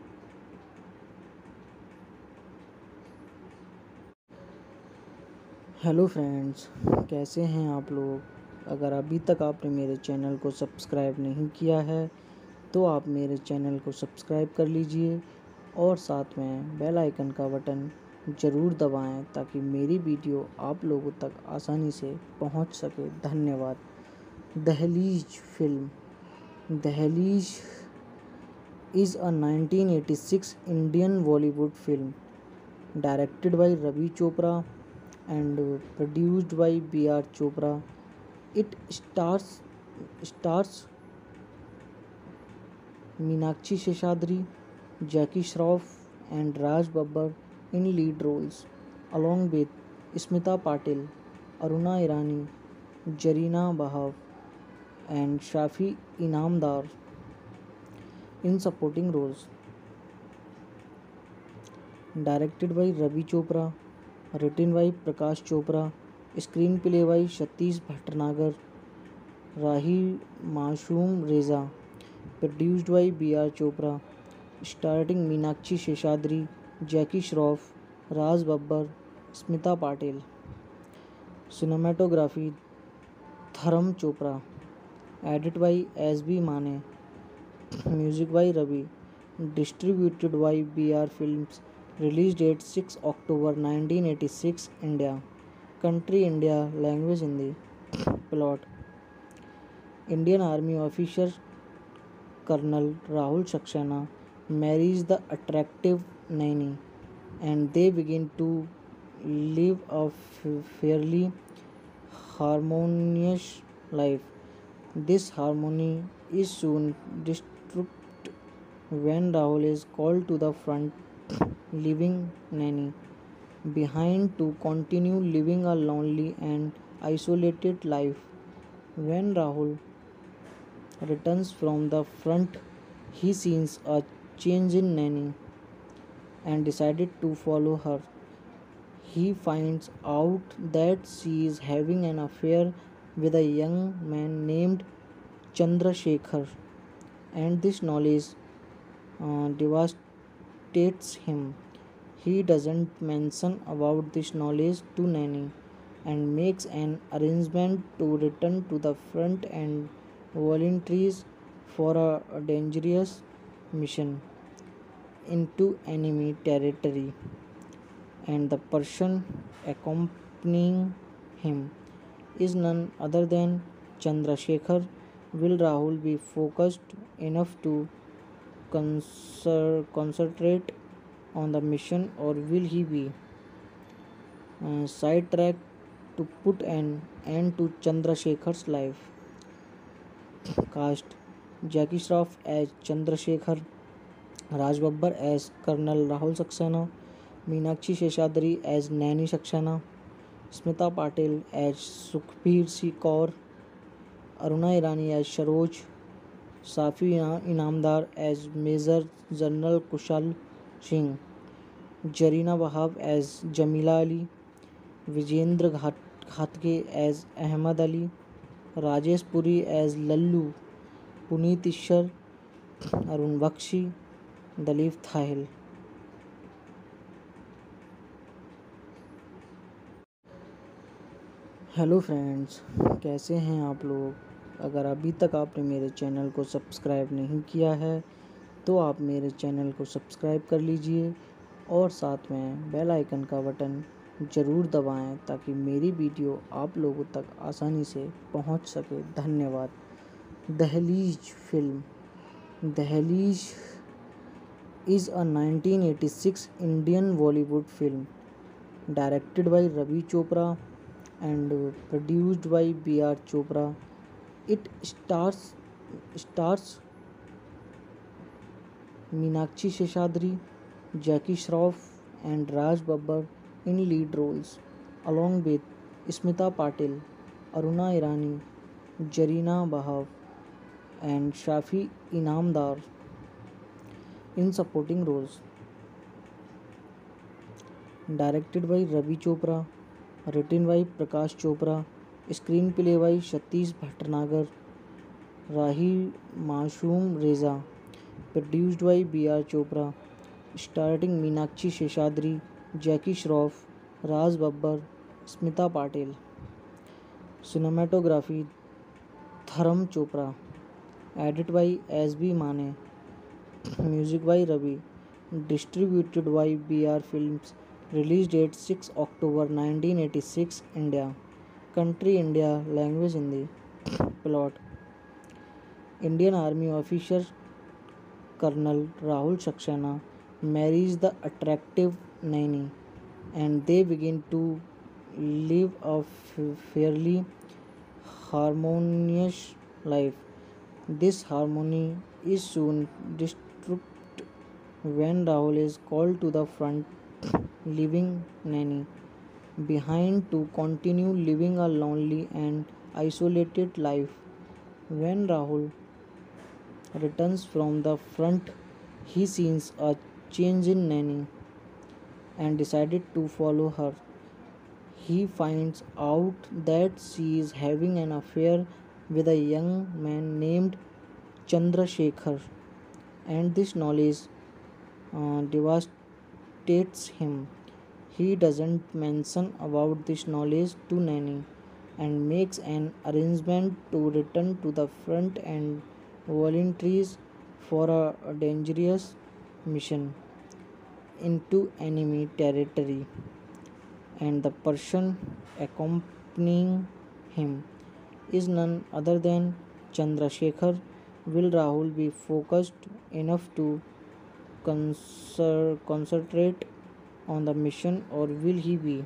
Hello friends, कैसे हैं आप लोग? अगर अभी तक आपने मेरे channel को सब्सक्राइब नहीं किया है तो आप मेरे चैनल को सब्सक्राइब कर लीजिए और साथ में बेल आइकन का बटन ज़रूर दबाएं ताकि मेरी वीडियो आप लोगों तक आसानी से पहुंच सके. धन्यवाद. दहलीज फिल्म. दहलीज is a nineteen eighty-six Indian Bollywood film directed by Ravi Chopra and produced by B R Chopra. It stars stars Meenakshi Seshadri, Jackie Shroff and Raj Babbar in lead roles, along with Smita Patil, Aruna Irani, Jarina Wahab and Shafi Inamdar in supporting roles. Directed by Ravi Chopra, written by Prakash Chopra, screenplay by Satish Bhatnagar, Rahi Mashoom Reza, produced by B R Chopra, starring Meenakshi Seshadri, Jackie Shroff, Raj Babbar, Smita Patil. Cinematography Dharam Chopra. Edit by S B Mane. Music by Ravi. Distributed by B R Films. Release date six October nineteen eighty-six, India. Country India. Language Hindi. Plot. Indian Army officer Colonel Rahul Saxena marries the attractive Naini, and they begin to live a fairly harmonious life. This harmony is soon disturbed when Rahul is called to the front, leaving Naini behind to continue living a lonely and isolated life. When Rahul returns from the front, he sees a change in Naini and decided to follow her. He finds out that she is having an affair with a young man named Chandrasekhar, and this knowledge uh, devastates him. He doesn't mention about this knowledge to Nanny and makes an arrangement to return to the front and volunteers for a dangerous mission into enemy territory. And the person accompanying him is none other than Chandrasekhar. Will Rahul be focused enough to concer- concentrate on the mission, or will he be uh, sidetracked to put an end to Chandrasekhar's life? Cast: Jackie Shroff as Chandrasekhar, Raj Babbar as Colonel Rahul Saxena, Meenakshi Seshadri as Nanny Saxena, Smita Patil as Sukhbir Si Kaur, Aruna Irani as Saroj, Safi Inamdar as Major General Kushal Singh, Jarina Wahab as Jamila Ali, Vijendra Ghat- Ghatge as Ahmad Ali, Rajesh Puri as Lallu, Puneet Ishar, Arun Bakshi, Dalip Thahil. Hello friends, कैसे हैं आप लोग। अगर अभी तक आपने मेरे channel को सब्सक्राइब नहीं किया है तो आप मेरे चैनल को सब्सक्राइब कर लीजिए और साथ में बेल आइकन का बटन ज़रूर दबाएं ताकि मेरी वीडियो आप लोगों तक आसानी से पहुंच सके। धन्यवाद। दहलीज फिल्म। दहलीज is a nineteen eighty-six Indian Bollywood film directed by Ravi Chopra and uh, produced by B R Chopra. It stars stars Meenakshi Seshadri, Jackie Shroff, and Raj Babbar in lead roles, along with Smita Patil, Aruna Irani, Jarina Wahab, and Shafi Inamdar in supporting roles. Directed by Ravi Chopra, written by Prakash Chopra, screenplay by Satish Bhatnagar, Rahi Mashoom Reza, produced by B R Chopra, starring Meenakshi Seshadri, Jackie Shroff, Raj Babbar, Smita Patil. Cinematography Dharam Chopra, edit by S B Mane, music by Ravi, distributed by B R Films, release date six October nineteen eighty-six, India, country India, language Hindi. Plot: Indian Army officer Colonel Rahul Saxena marries the attractive Naini and they begin to live a fairly harmonious life. This harmony is soon disturbed when Rahul is called to the front, leaving Nanny behind to continue living a lonely and isolated life. When Rahul returns from the front, he sees a change in Nanny and decided to follow her. He finds out that she is having an affair with a young man named Chandrasekhar, and this knowledge uh, devastates him. He doesn't mention about this knowledge to Nanny and makes an arrangement to return to the front and volunteers for a dangerous mission into enemy territory. And the person accompanying him is none other than Chandrasekhar. Will Rahul be focused enough to concer- concentrate on the mission, or will he be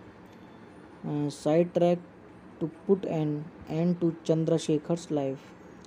uh, sidetracked to put an end to Chandrasekhar's life?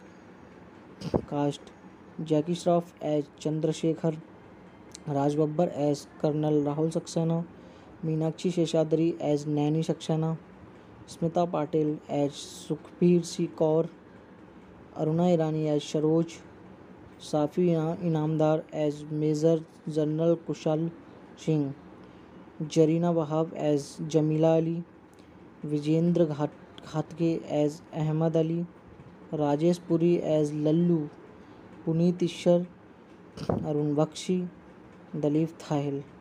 Cast: Jackie Shroff as Chandrasekhar, Raj Babbar as Colonel Rahul Saxena, Meenakshi Seshadri as Nanny Saxena, Smita Patil as Sukhbir Si Kaur, Aruna Irani as Saroj, Safi Inamdar as Major General Kushal Singh, Jarina Wahab as Jamila Ali, Vijendra Ghat- Ghatge as Ahmad Ali, Rajesh Puri as Lallu, Puneet Ishar, Arun Bakshi, Dalip Thahil.